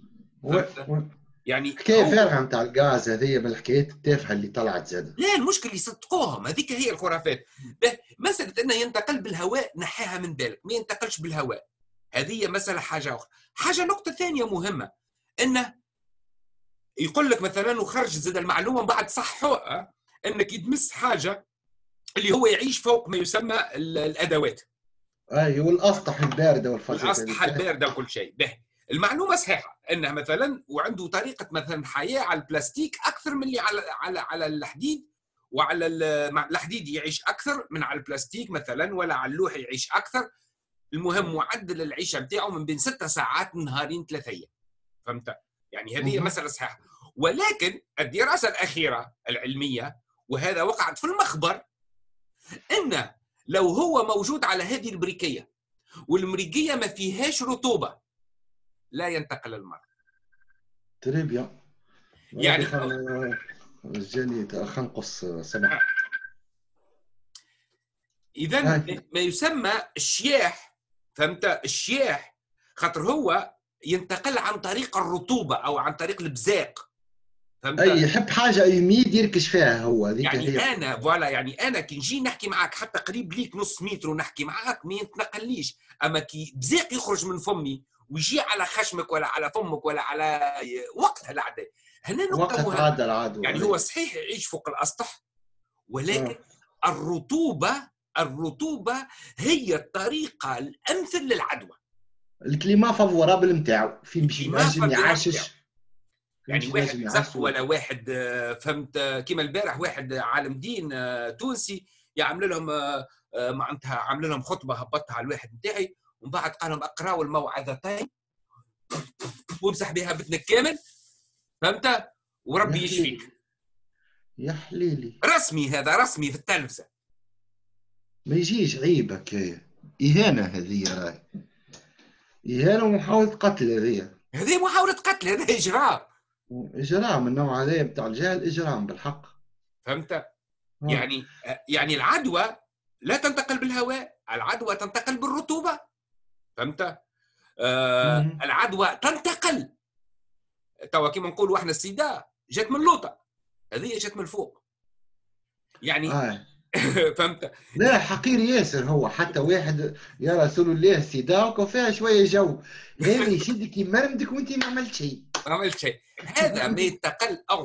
S1: يعني
S2: حكايه فارغه نتاع الغاز هذه من الحكايات التافهه اللي طلعت زاد.
S1: لا المشكل يصدقوهم، هذيك هي الخرافات. مساله انه ينتقل بالهواء نحيها من بالك، ما ينتقلش بالهواء، هذه مساله حاجه اخرى. حاجه نقطه ثانيه مهمه انه يقول لك مثلا وخرج زاد المعلومه بعد صحوها انك يدمس حاجه اللي هو يعيش فوق ما يسمى الادوات.
S2: اي والاسطح البارده
S1: والاسطح البارده وكل شيء. به المعلومه صحيحه انه مثلا وعنده طريقه مثلا حياه على البلاستيك اكثر من اللي على الحديد، وعلى الحديد يعيش اكثر من على البلاستيك مثلا، ولا على اللوح يعيش اكثر. المهم معدل العيشه نتاعو من بين 6 ساعات نهارين 3 ايام، فهمت؟ يعني هذه مساله صحيحه. ولكن الدراسه الاخيره العلميه وهذا وقعت في المخبر انه لو هو موجود على هذه البريكيه والمريقيه ما فيهاش رطوبه لا ينتقل المرض.
S2: تري بيان.
S1: يعني
S2: الجالي خنقص سمح.
S1: اذا ما يسمى الشياح، فهمت؟ الشياح خاطر هو ينتقل عن طريق الرطوبه او عن طريق البزاق، فهمت؟
S2: اي يحب حاجه يميد يركش فيها هو.
S1: يعني انا فوالا، يعني انا كي نجي نحكي معاك حتى قريب ليك نص متر ونحكي معاك ما يتنقليش، اما كي بزاق يخرج من فمي ويجي على خشمك ولا على فمك ولا على وقتها العداء. هنا نقطه مهمه. يعني هو صحيح يعيش فوق الاسطح، ولكن الرطوبه هي الطريقه الامثل للعدوى.
S2: الكليما فافورابل نتاعو فين باش ينجم يعشش،
S1: يعني واحد زق ولا واحد، فهمت؟ كيما البارح واحد عالم دين تونسي يعمل لهم معناتها عامل لهم خطبه هبطها على الواحد نتاعي، ومن بعد قال لهم اقراوا الموعظتين وامسح بها بثنك كامل، فهمت؟ وربي يشفيك.
S2: يا حليلي
S1: رسمي، هذا رسمي في التلفزه.
S2: ما يجيش عيبك اهانه هذه، راي اهانه ومحاوله قتل
S1: هذه محاوله قتل، هذا
S2: اجرام النوع هذا بتاع الجهل، اجرام بالحق،
S1: فهمت؟ يعني العدوى لا تنتقل بالهواء، العدوى تنتقل بالرطوبه، فهمت؟ العدوى تنتقل توا كيما نقولوا احنا السيدا جات من لوطه، هذه جات من فوق يعني فهمت؟
S2: لا حقير ياسر هو، حتى واحد يا رسول الله السيدا وفيها شويه جو، هذا يشدك يمرمدك وانت ما عملت شيء.
S1: هذا ما يتقل اغزر.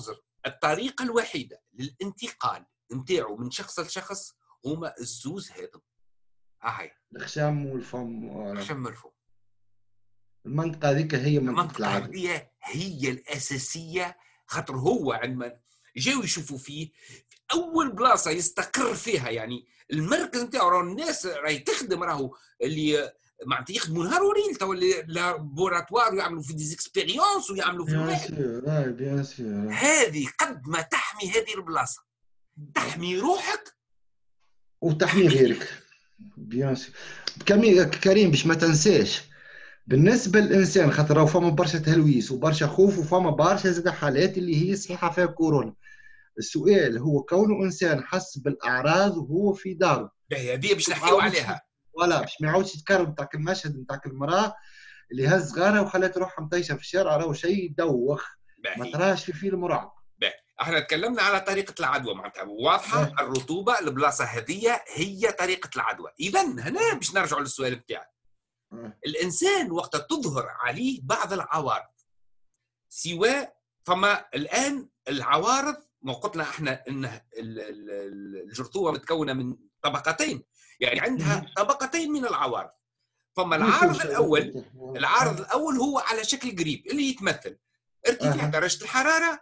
S1: الطريقه الوحيده للانتقال نتاعو من شخص لشخص هما الزوز هذم. هاي
S2: الخشام والفم
S1: خشم الفم.
S2: المنطقة هذيك هي منطقة العدوى.
S1: المنطقة هي الأساسية، خاطر هو عندما جاوا يشوفوا فيه في أول بلاصة يستقر فيها، يعني المركز نتاعو راهو الناس راهي تخدم، راهو اللي معناتها يخدموا نهار وليل، تو لابوراتوار ويعملوا في ديزيكسبيريونس ويعملوا في الواحد.
S2: بيان سور.
S1: هذه قد ما تحمي هذه البلاصة تحمي روحك
S2: وتحمي غيرك. بيان سور. كريم باش ما تنساش بالنسبه للانسان، خاطر راهو فما برشا تهلويس وبرشا خوف وفما برشا زاد حالات اللي هي صحيحه فيها كورونا. السؤال هو كونه انسان حس بالاعراض وهو في داره،
S1: هذه باش نحكيو عليها
S2: ولا باش ما يعاودش يتكرر نتاع المشهد نتاع المراه اللي هز صغارها وخلات روحها مطيشه في الشارع، راهو شيء يدوخ ما تراش في فيلم رعب.
S1: احنا تكلمنا على طريقه العدوى، معناتها واضحه الرطوبه، البلاصه هذه هي طريقه العدوى. اذا هنا باش نرجعوا للسؤال بتاعك. الانسان وقت تظهر عليه بعض العوارض، سواء فما الان العوارض، ما قلنا احنا ان الجرثومه متكونه من طبقتين، يعني عندها طبقتين من العوارض. فما العارض الاول هو على شكل قريب اللي يتمثل ارتفاع درجه الحراره،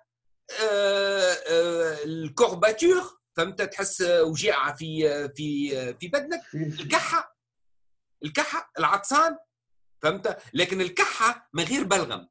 S1: الكورباتور، فهمت، تحس وجيعه في بدنك، الكحه، العطسان، فهمت، لكن الكحه من غير بلغم،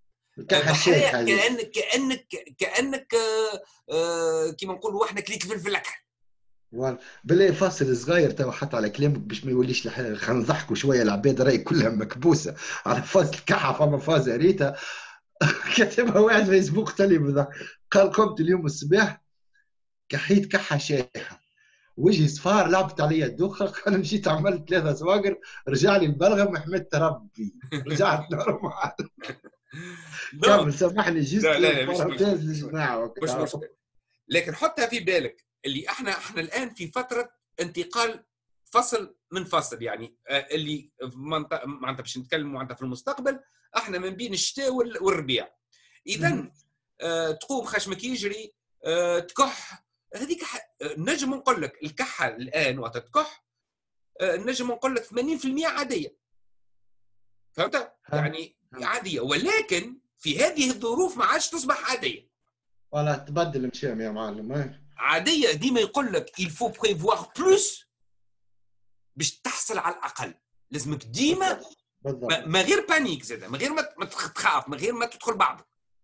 S1: كانك كيما نقولوا احنا كليت فلفل اكحل.
S2: بالله فاصل صغير تو حتى على كلامك باش ما يوليش خلينا نضحكوا شويه، العباد راهي كلها مكبوسه على فاز الكحه. فما فاز ريتها كتبها واحد فيسبوك تالي بضحك، قال قمت اليوم الصباح كحيت كحه شايحه، وجهي صفار، لعبت عليا الدوخه، قال مشيت عملت 3 سواقر، رجع لي البلغم، حمدت ربي رجعت نورمال. كمل سامحني جيست.
S1: لا مش
S2: مشكله.
S1: لكن حطها في بالك اللي احنا الان في فتره انتقال، فصل من فصل، يعني اللي معناتها باش نتكلموا معناتها في المستقبل احنا من بين الشتاء والربيع. اذا تقوم خشمك يجري، تكح، هذيك نجم نقول لك الكحه الان وقت تكح نجم نقول لك 80% عاديه، فهمت؟ يعني عاديه، ولكن في هذه الظروف ما عادش تصبح عاديه،
S2: ولا تبدل مشام يا معلم.
S1: عاديه ديما يقول لك il faut prévoir plus باش تحصل على الاقل. لازمك ديما ما غير بانيك زاده، من غير ما تخاف، من غير ما تدخل بعضك،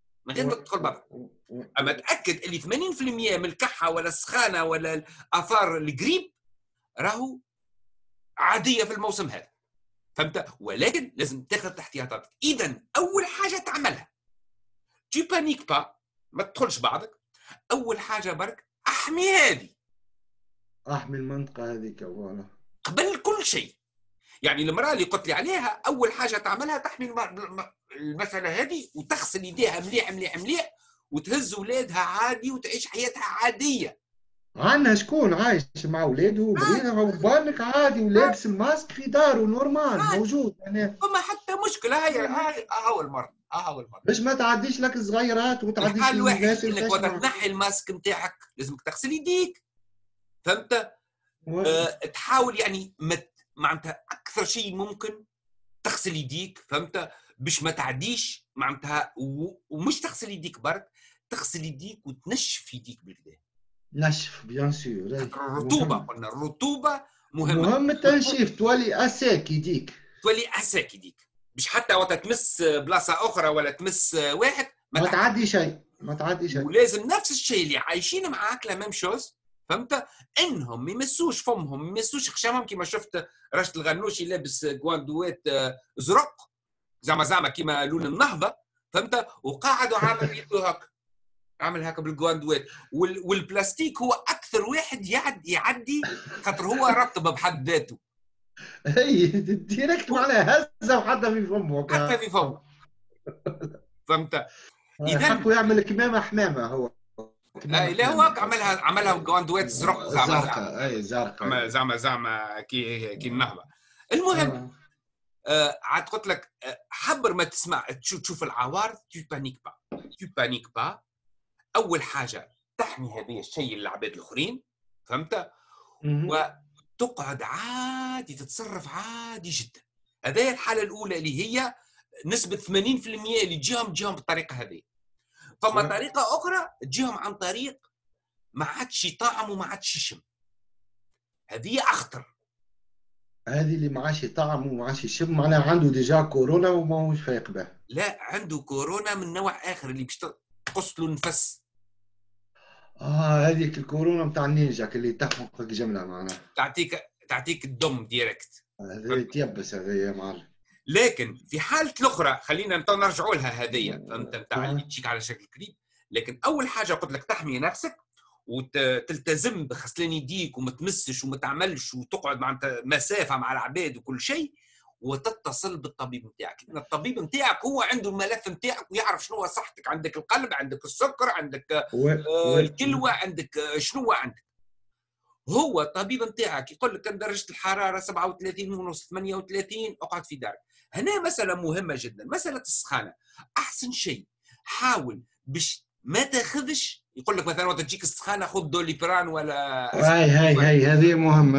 S1: اما تاكد اللي 80% من الكحه ولا السخانه ولا الاثار القريب راهو عاديه في الموسم هذا، فهمت؟ ولكن لازم تاخذ احتياطاتك. اذا اول حاجه تعملها تي بانيك با، ما تدخلش بعضك. اول حاجه برك احمي
S2: احمي المنطقه هذيك ولا
S1: قبل كل شيء. يعني المراه اللي قلت لي عليها اول حاجه تعملها تحمي المساله هذه، وتغسل يديها مليح مليح مليح، وتهز اولادها عادي وتعيش حياتها عاديه.
S2: عندنا شكون عايش مع اولاده ومريضه وبانك عادي ولابس الماسك في داره نورمال موجود يعني،
S1: فما حتى مشكله. هاي اول مره
S2: باش ما تعديش لك الصغيرات وتعديش
S1: الناس انك وقت تنحي الماسك نتاعك لازمك تغسل يديك، فهمت؟ تحاول يعني معناتها اكثر شيء ممكن تغسل يديك، فهمت؟ باش ما تعديش معناتها، ومش تغسل يديك برك، تغسل يديك وتنشف يديك بالكدا.
S2: نشف بيان سور.
S1: الرطوبه قلنا الرطوبه مهمه،
S2: مهم التنشيف، تولي اساك يديك،
S1: باش حتى وقت تمس بلاصه اخرى ولا تمس واحد
S2: ما تعدي شيء.
S1: ولازم نفس الشيء اللي عايشين معاك لا ميم شوز، فهمت؟ انهم ما يمسوش فمهم، ما يمسوش خشامهم. كيما شفت رشد الغنوشي لابس جواندوات زرق زعما كيما لون النهضه، فهمت؟ وقاعد عامل يده هكا، عامل هكا بالجواندوات. والبلاستيك هو اكثر واحد يعدي خاطر هو رطب بحد ذاته.
S2: هي ديريكت معناها هزه وحتى في فمه
S1: فهمت؟
S2: اذا حقه يعمل كمامه حمامه هو.
S1: لا هو عملها بجواندوات زرق زعما كي النهضه. المهم عاد قلت لك حبر ما تسمع تشوف العوارض، تو بانيك با اول حاجه تحمي هذا الشيء للعباد الاخرين، فهمت؟ وتقعد عادي تتصرف عادي جدا. هذه الحاله الاولى اللي هي نسبه 80% اللي تجيهم بالطريقه هذه. فما طريقه اخرى تجيهم عن طريق ما عادش يطعم وما عادش يشم، هذه اخطر.
S2: هذه اللي ما عادش يطعم وما عادش يشم، معناها عنده ديجا كورونا وما هوش فايق به.
S1: لا، عنده كورونا من نوع اخر اللي باش تقص له النفس.
S2: هذيك الكورونا نتاع النينجا اللي تحمق جمله معناها.
S1: تعطيك الدم ديريكت.
S2: هذه تيبس هذه يا معلم.
S1: لكن في حاله الاخرى خلينا نرجعوا لها هذه، فهمت؟ نتاع اللي تجيك على شكل كريم. لكن اول حاجه قلت لك تحمي نفسك وتلتزم بغسلان يديك وما تمسش وما تعملش وتقعد مع مسافه مع العباد وكل شيء، وتتصل بالطبيب نتاعك، لان الطبيب نتاعك هو عنده الملف نتاعك ويعرف شنو صحتك، عندك القلب، عندك السكر، عندك الكلوه، عندك شنو عندك. هو الطبيب نتاعك يقول لك كان درجه الحراره 37 ونص 38 اقعد في دارك. هنا مساله مهمه جدا، مساله السخانه. احسن شيء حاول باش ما تاخذش، يقول لك مثلا وقت تجيك السخانه خذ دوليبران ولا
S2: هاي هذه مهمه.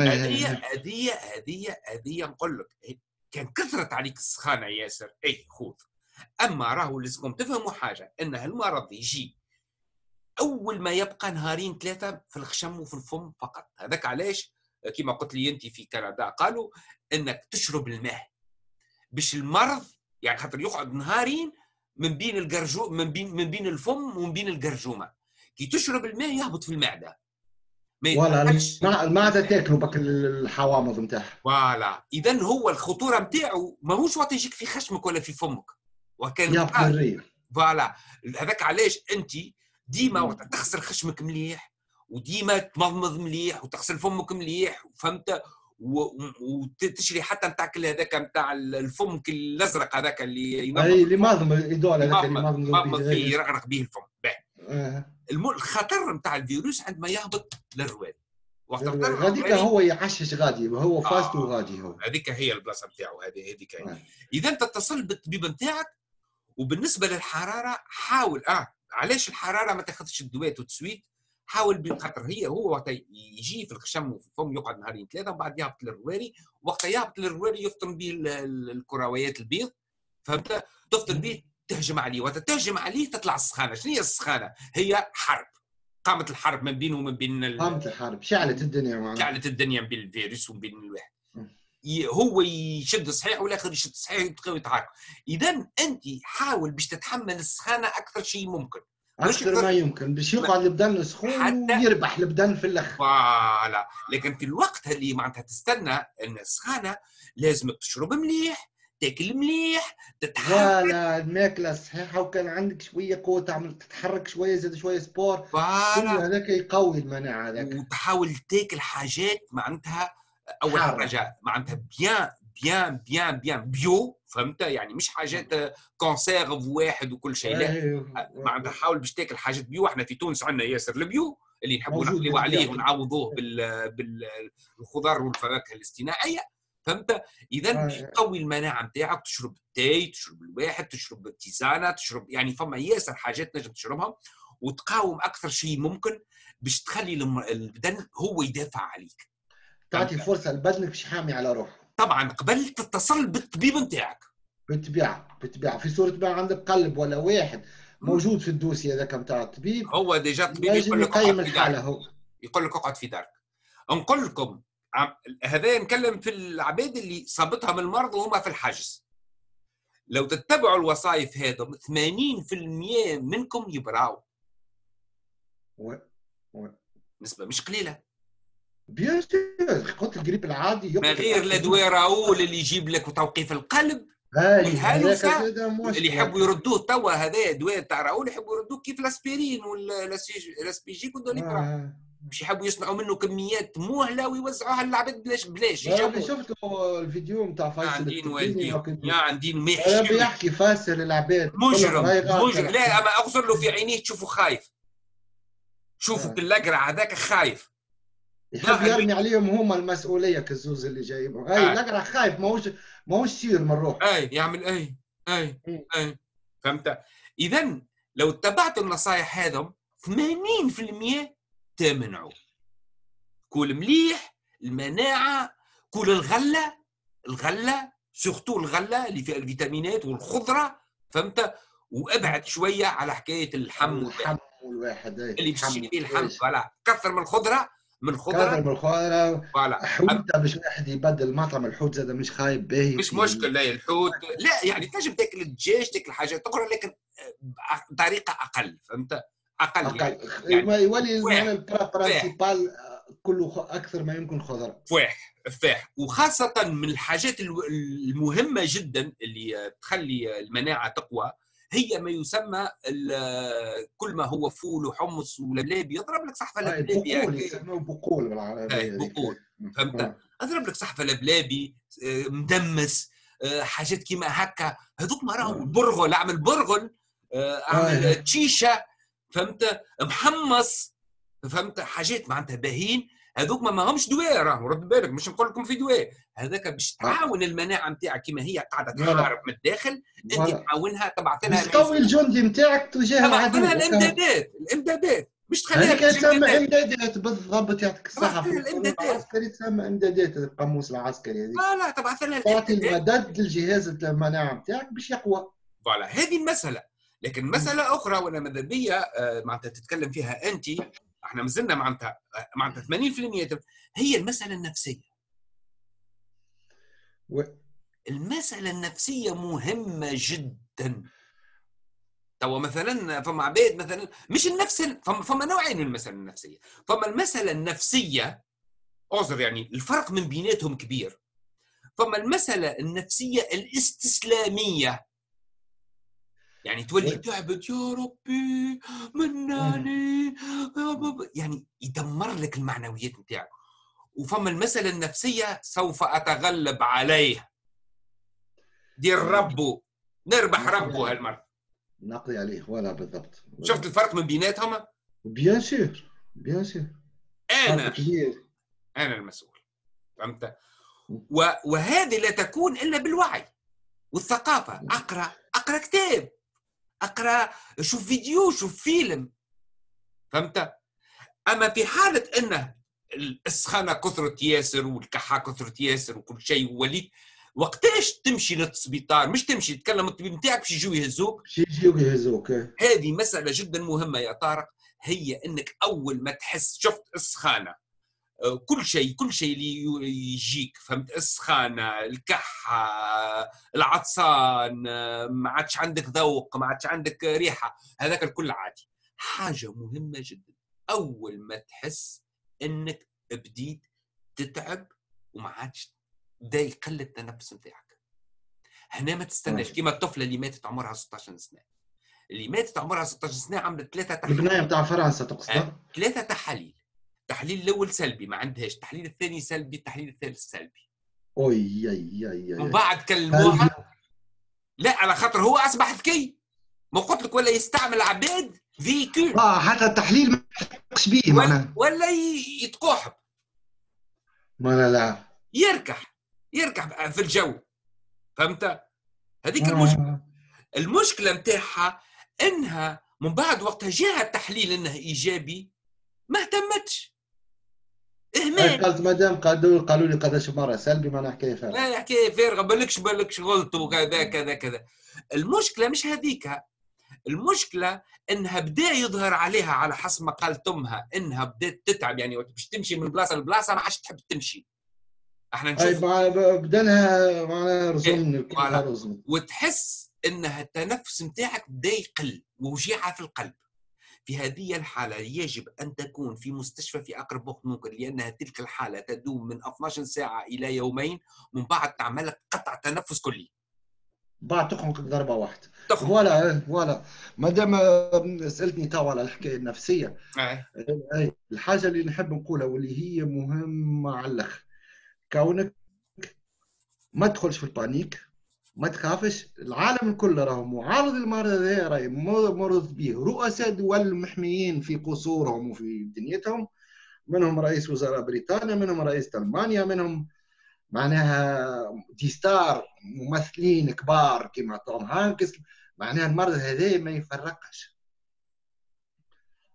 S1: هذه نقول لك كان كثرت عليك السخانه ياسر خذ. اما راهو لازمكم تفهموا حاجه، ان المرض يجي اول ما يبقى نهارين ثلاثه في الخشم وفي الفم فقط. هذاك علاش كما قلت لي انت في كندا قالوا انك تشرب الماء باش المرض، يعني خاطر يقعد نهارين من بين الجرجو من بين الفم ومن بين الجرجومه. كي تشرب الماء يهبط في المعده،
S2: ولا المعده تاكلوا بك الحوامض نتاعها.
S1: فوالا. اذا هو الخطوره نتاعو ماهوش وقت يجيك في خشمك ولا في فمك، وكان
S2: يهبط للريه.
S1: فوالا. هذاك علاش انت ديما وقت تغسل خشمك مليح، وديما تمضمض مليح، وتغسل فمك مليح، فهمت؟ وتشري حتى نتاع كل هذاك نتاع الفم الازرق هذاك اللي
S2: اللي ماضم يدول هذاك اللي ماضم
S1: فيه يرقرق به الفم. الخطر نتاع الفيروس عندما يهبط للرواد وقت
S2: هذيك هو يعشش غادي، هو فاستو غادي، هو
S1: هذيك هي البلاصه نتاعو. هذيك هي. اذا تتصل بالطبيب نتاعك. وبالنسبه للحراره حاول علاش الحراره ما تاخذش الدوات وتسويت، حاول بخاطر هو وقت يجي في الخشم وفي الفم يقعد نهارين ثلاثه وبعد يهبط للرواري، وقت يهبط للرواري يفطن به الكرويات البيض، فهمت؟ تفطن به تهجم عليه، وقت تهجم عليه تطلع السخانه. شنو هي السخانه؟ هي حرب، قامت الحرب من بينه ومن بين
S2: قامت الحرب، شعلت الدنيا معنا،
S1: شعلت الدنيا بين الفيروس وبين الواحد. هو يشد صحيح والاخر يشد صحيح يبقاو يتعاركوا. اذا انت حاول باش تتحمل السخانه اكثر شيء ممكن،
S2: اكثر ما يمكن باش يقعد البدن سخون ويربح البدن في الاخر.
S1: فوالا. لكن في الوقت اللي معناتها تستنى ان السخانه لازم تشرب مليح، تاكل مليح، تتحرك.
S2: ولا الماكله صحيحه، وكان عندك شويه قوه تعمل تتحرك شويه، زاد شويه سبور، كل هذاك يقوي المناعه هذاك.
S1: وتحاول تاكل حاجات معناتها اول حاجه معناتها بيان بيو، فهمت؟ يعني مش حاجات كونسيرف واحد وكل شيء، لا معناتها حاول باش تاكل حاجات بيو. احنا في تونس عندنا ياسر البيو اللي نحبوا نقليو عليه ونعوضوه بالخضار والفواكه الاصطناعيه، فهمت؟ اذا تقوي المناعه نتاعك، تشرب التاي، تشرب الواحد، تشرب التيزانه، تشرب يعني فما ياسر حاجات نجم تشربها وتقاوم اكثر شيء ممكن باش تخلي البدن هو يدافع عليك،
S2: تعطي فرصه لبدنك باش يحامي على روحه.
S1: طبعا قبل تتصل بالطبيب نتاعك
S2: بالطبيعه في صوره ما عندك قلب ولا واحد موجود في الدوسيه هذاك نتاع الطبيب،
S1: هو ديجا الطبيب يقول لك
S2: يقيم الحاله، هو
S1: يقول لك اقعد في دارك. نقول لكم هذا نكلم في العباد اللي صابتهم المرض وهما في الحجز. لو تتبعوا الوصايف هذم 80% منكم يبراو. نسبه مش قليله.
S2: بيان سور قلت الجريب العادي
S1: ما غير الادويه راول اللي يجيب لك توقيف القلب والهلوسه اللي يحبوا يردوه توا. هذا ادويه تاع راول يحبوا يردوه كيف الاسبرين والاسبيجيك والدوليبران، باش يحبوا يصنعوا منه كميات مهله ويوزعوها للعباد بلاش.
S2: انا شفت الفيديو نتاع فايسل
S1: عندين ما
S2: يحكي فاسر للعباد
S1: مجرم. لا اما اغزر له في عينيه تشوفه خايف، شوفوا الأقرع هذاك خايف،
S2: يحب يرمي عليهم هما المسؤوليه كالزوز اللي جايبهم. الأقرع خايف، ماهوش سير من روح،
S1: يعمل اي فهمت؟ اذا لو اتبعتوا النصائح هذم 80% تمنعوا. كل مليح، المناعه، كل الغله سورتو الغله اللي فيها الفيتامينات والخضره، فهمت؟ وابعد شويه على حكايه اللحم
S2: اللحم والواحد
S1: اللي باش
S2: اللحم
S1: تشري فيه اللحم،
S2: والدجاج.
S1: فوالا كثر من الخضره،
S2: كثر من الخضره.
S1: فوالا.
S2: حوتة باش واحد يبدل مطعم الحوت زاد مش خايب باهي
S1: مش
S2: في
S1: مشكل، لا الحوت لا يعني تنجم تاكل الدجاج، تاكل حاجات اخرى، لكن بطريقه اقل، فهمت؟ اقل
S2: اقل.
S1: يعني
S2: ما يولي معناها
S1: فاح
S2: البرا
S1: فاح
S2: برانسيبال كله اكثر ما يمكن خضره.
S1: فاح وخاصه من الحاجات المهمه جدا اللي تخلي المناعه تقوى، هي ما يسمى كل ما هو فول وحمص ولبلابي، يضرب لك صحفه
S2: هاي
S1: لبلابي
S2: بقول
S1: هكا.
S2: يسموه بقول
S1: هاي
S2: بالعربيه هذيك.
S1: بقول، فهمت؟ اضرب لك صحفه لبلابي مدمس، حاجات كيما هكا، هذوك ما راهو البرغل، اعمل برغل، اعمل
S2: هاي
S1: تشيشه، فهمت؟ محمص، فهمت؟ حاجات معناتها باهين، هذوك ما همش دواء، راهو رد بالك مش نقول لكم في دواء، هذاك باش تعاون المناعه نتاعك كيما هي قاعده تحارب
S2: فوالا
S1: من الداخل، انت
S2: فوالا
S1: تعاونها، تبعث لها
S2: باش تقوي الجندي نتاعك تجاه
S1: تبعث لها
S2: العدو وكا.
S1: الامدادات مش تخليها
S2: هذيك
S1: باش
S2: تسمى
S1: امدادات،
S2: امدادات بالضبط، يعطيك
S1: تبعث
S2: الصحه في
S1: لها
S2: القانون
S1: الامدادات،
S2: العسكري تسمى امدادات، القاموس العسكري هذيك
S1: لا تبعث لها
S2: تعطي
S1: الامدادات.
S2: المدد للجهاز المناعه نتاعك باش يقوى.
S1: فوالا هذه المساله. لكن مساله اخرى وانا ماذا بيا معناتها تتكلم فيها انت، احنا مازلنا معناتها 80% هي المساله النفسيه.
S2: و...
S1: المساله النفسيه مهمه جدا. توا مثلا فما عباد مثلا مش النفس، فما نوعين من المساله النفسيه. فما المساله النفسيه، اعذر يعني الفرق من بيناتهم كبير. فما المساله النفسيه الاستسلاميه، يعني تولي تعبد يا ربي مناني، يعني يدمر لك المعنويات نتاعك. وفما المسألة النفسية سوف أتغلب عليه، دير ربه، نربح ربه هالمرة.
S2: نقضي عليه ولا بالضبط.
S1: شفت الفرق من بيناتهم؟
S2: بيان سور بيان سور فرق
S1: أنا
S2: كبير.
S1: أنا المسؤول، فهمت؟ وهذه لا تكون إلا بالوعي والثقافة. أقرأ كتاب، أقرأ، شوف فيديو، شوف فيلم، فهمت؟ اما في حاله انه السخانه كثرت ياسر والكحه كثرت ياسر وكل شيء، وليت وقتاش تمشي للسبيطار، مش تمشي تتكلم الطبيب نتاعك باش يجوا يهزوك.
S2: باش يجيو يهزوك.
S1: هذه مساله جدا مهمه يا طارق، هي انك اول ما تحس شفت السخانه، كل شيء اللي يجيك، فهمت؟ السخانه، الكحه، العطسان، ما عادش عندك ذوق، ما عادش عندك ريحه، هذاك الكل عادي. حاجه مهمه جدا اول ما تحس انك بديت تتعب وما عادش بدا يقل التنفس نتاعك، هنا ما تستناش كيما الطفله اللي ماتت عمرها 16 سنه. اللي ماتت عمرها 16 سنه عملت 3 تحاليل.
S2: البنايه نتاع فرنسا تقصد؟
S1: 3 تحاليل. التحليل الاول سلبي ما عندهاش، التحليل الثاني سلبي، التحليل الثالث سلبي.
S2: اوي يا
S1: ومن بعد كلموها، لا على خاطر هو اصبح ذكي، ما قلت لك ولا يستعمل عباد فيكول،
S2: حتى التحليل ما يحقش به معناها،
S1: ولا يتقوحب،
S2: لا
S1: يركح في الجو، فهمت؟ هذيك المشكله. المشكله نتاعها انها من بعد وقتها جاها التحليل انه ايجابي ما اهتمتش، اهمال.
S2: قالت مدام قالوا لي قداش مره سلبي معناها حكايه فارغه.
S1: لا حكايه فارغه، بالكش غلط وكذا كذا كذا. المشكله مش هذيك، المشكله انها بدا يظهر عليها على حسب ما قالت امها انها بدات تتعب، يعني باش تمشي من بلاصه لبلاصه ما عادش تحب تمشي. احنا نشوف
S2: بدلها معناها رزمني كلها رزم،
S1: وتحس انها التنفس نتاعك بدا يقل ووجيعه في القلب. في هذه الحالة يجب أن تكون في مستشفى في أقرب وقت ممكن، لأنها تلك الحالة تدوم من 12 ساعة إلى يومين، من بعد تعمل لك قطع تنفس كلي.
S2: بعد تخنق ضربة واحدة.
S1: تخنق.
S2: فوالا ما دام سألتني توا على الحكاية النفسية، الحاجة اللي نحب نقولها واللي هي مهمة على الأخر، كونك ما تدخلش في البانيك، ما تخافش. العالم الكل راهو معارض المرض هذا، راهي مرض به رؤساء دول محميين في قصورهم وفي دنيتهم، منهم رئيس وزراء بريطانيا، منهم رئيس ألمانيا، منهم معناها دي ستار ممثلين كبار كما توم هانكس. معناها المرض هذا ما يفرقش،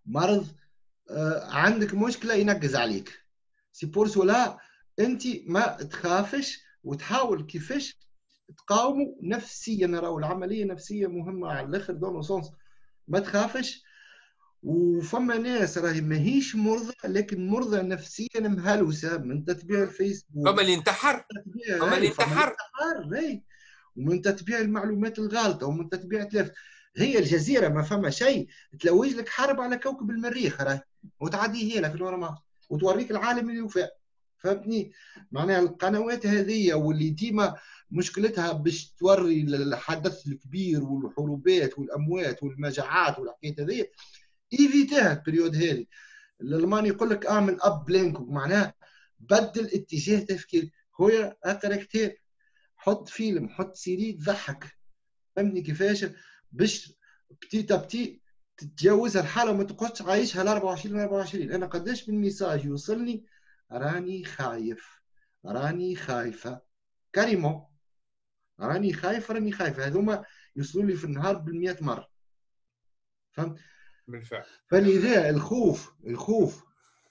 S2: مرض عندك مشكله ينقز عليك، سي بور سولا انت ما تخافش وتحاول كيفاش تقاوموا نفسيا. راهو العمليه نفسيه مهمه على الاخر دون سونس، ما تخافش. وفما ناس راهي ماهيش مرضى لكن مرضى نفسيا مهلوسه من تتبيع الفيسبوك،
S1: فما اللي انتحر، فما اللي
S2: فما
S1: انتحر.
S2: الانتحار، ومن تتبيع المعلومات الغلطه ومن تتبيع تلف. هي الجزيره ما فما شيء تلوج لك حرب على كوكب المريخ راهي وتعدي هي لك نورمال وتوريك العالم اللي وفاء. فهمتني؟ معناها القنوات هذه واللي ديما مشكلتها باش توري الحدث الكبير والحروبات والاموات والمجاعات والحكايات هذه، ايفيتاها البريود هذه. الالماني يقول لك اعمل اب بلينك، معناها بدل اتجاه تفكير. خويا اقرا كتاب، حط فيلم، حط سيري تضحك. فهمتني كيفاش؟ باش بتي تبتي تتجاوزها الحاله وما تقعدش عايشها ل 24. انا قداش من ميساج يوصلني راني خايف، راني خايفه، كريمو راني خايفه، راني خايفه، هذوما يوصلوا لي في النهار بال100 مره. فهمت؟
S1: بالفعل.
S2: فلذا الخوف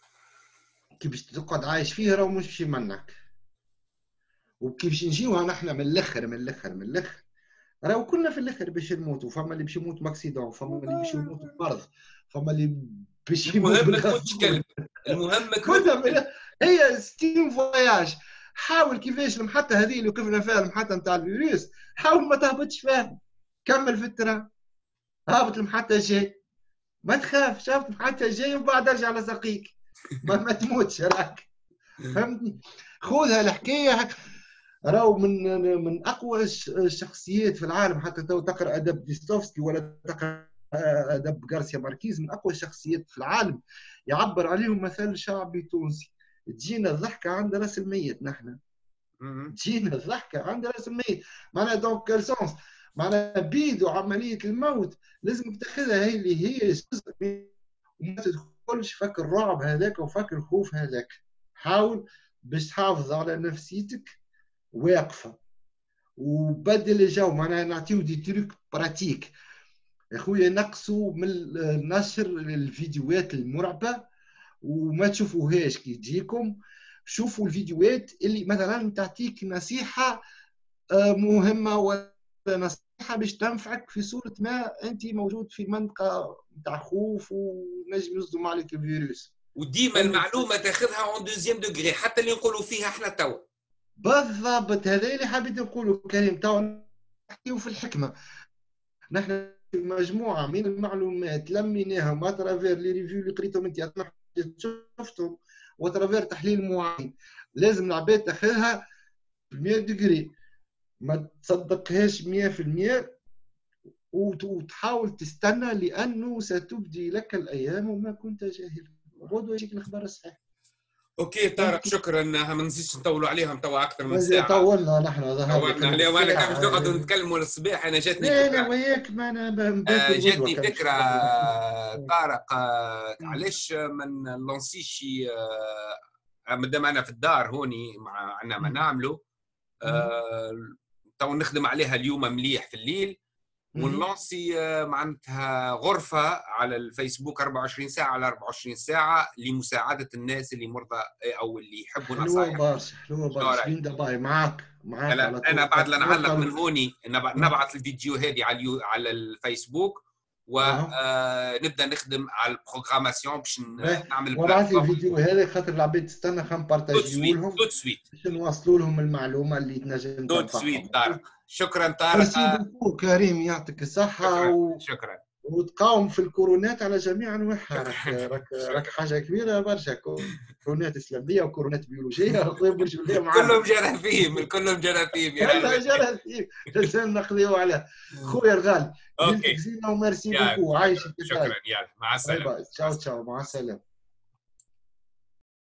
S2: كي باش تقعد عايش فيه راهو مش باش يمنعك. وكي باش نجيوها نحن من الاخر راهو كلنا في الاخر باش نموتوا. فما اللي باش يموت ماكسيدون، فما اللي باش يموت بمرض، فما اللي باش يموت
S1: المهم ما تموتش
S2: بالغسول.
S1: كلب، المهم ما تموتش
S2: كلنا
S1: كلب.
S2: هي ستيم فواياج. حاول كيفاش المحطه هذه اللي وقفنا فيها، المحطه نتاع الفيروس، حاول ما تهبطش فيها، كمل في التران، هابط المحطه الجاي، ما تخافش، هابط المحطه الجاي ومن بعد ارجع على ساقيك، ما تموتش راك. فهمتني؟ خذها الحكايه. راهو من اقوى الشخصيات في العالم، حتى تو تقرا ادب ديستوفسكي ولا تقرا ادب غارسيا ماركيز، من اقوى الشخصيات في العالم يعبر عليهم مثل شعبي تونسي. تجينا الضحكه عند راس الميت، نحن تجينا الضحكه عند راس الميت. معناها دونك كال سونس، معناها بيدو عمليه الموت لازمك تاخذها هي اللي هي جزء، وما تدخلش فك الرعب هذاك وفك الخوف هذاك. حاول باش تحافظ على نفسيتك واقفه وبدل الجو. معناها نعطيو دي تريك براتيك يا خويا، نقصوا من نشر الفيديوهات المرعبه وما تشوفوهاش كي تجيكم. شوفوا الفيديوهات اللي مثلا تعطيك نصيحه مهمه ولا نصيحه باش تنفعك في صوره ما انت موجود في منطقه نتاع خوف ونجم يصدم عليك الفيروس.
S1: وديما المعلومه تاخذها اون دوزيام دوغري، حتى اللي نقولوا فيها احنا توا.
S2: بالضبط، هذا اللي حبيت نقوله كريم. تو نحكيو في الحكمه، نحن مجموعه من المعلومات لميناهم اترافير لي ريفيو اللي قريتهم انت شفتهم واترافير تحليل معين. لازم العباد تاخذها ب 100 ديجري، ما تصدقهاش 100% وتحاول تستنى، لانه ستبدي لك الايام وما كنت جاهلا. وغدوه يجيك الاخبار الصحيح.
S1: اوكي طارق، شكرا. ما نزيدش نطولوا عليهم توا اكثر من ساعه.
S2: طولنا نحن، ظهر لك
S1: طولنا عليهم. انا كان باش نقعدوا
S2: ساعة.
S1: نتكلموا للصباح. انا جاتني
S2: لا
S1: فكره.
S2: وياك، ما انا باكر غدوه
S1: جاتني
S2: كان
S1: فكره طارق. علاش ما نلونسيش مادام انا في الدار هوني مع عنا ما نعملوا تو نخدم عليها اليوم مليح في الليل، ونلونسي معناتها غرفه على الفيسبوك 24 ساعه على 24 ساعه لمساعده الناس اللي مرضى او اللي يحبوا نصائح.
S2: حلوه برشا. ليندا باي معاك على طول.
S1: انا بعد لا نعلق من هوني نبعث الفيديو هذه على الفيسبوك، ونبدا نخدم على البروغراماسيون باش نعمل
S2: وابعث لي الفيديو هذا خاطر العباد تستنى، خم بارتاجيو لهم
S1: تو سويت
S2: باش نوصلوا لهم المعلومه اللي تنجم
S1: تو سويت.
S2: تنفعهم.
S1: طارق شكرا. طارق
S2: ميرسي بوكو كريم، يعطيك الصحه.
S1: شكرا.
S2: وتقاوم في الكورونات على جميع انواعها. راك حاجه كبيره برشا. كورونات اسلاميه وكورونات بيولوجيه
S1: كلهم جراثيم، كلهم جراثيم.
S2: كلها جراثيم، لازم نقضيو على خويا الغالي.
S1: اوكي
S2: زينه وميرسي بوكو. عايشك.
S1: شكرا. يلا مع السلامه.
S2: تشاو مع السلامه.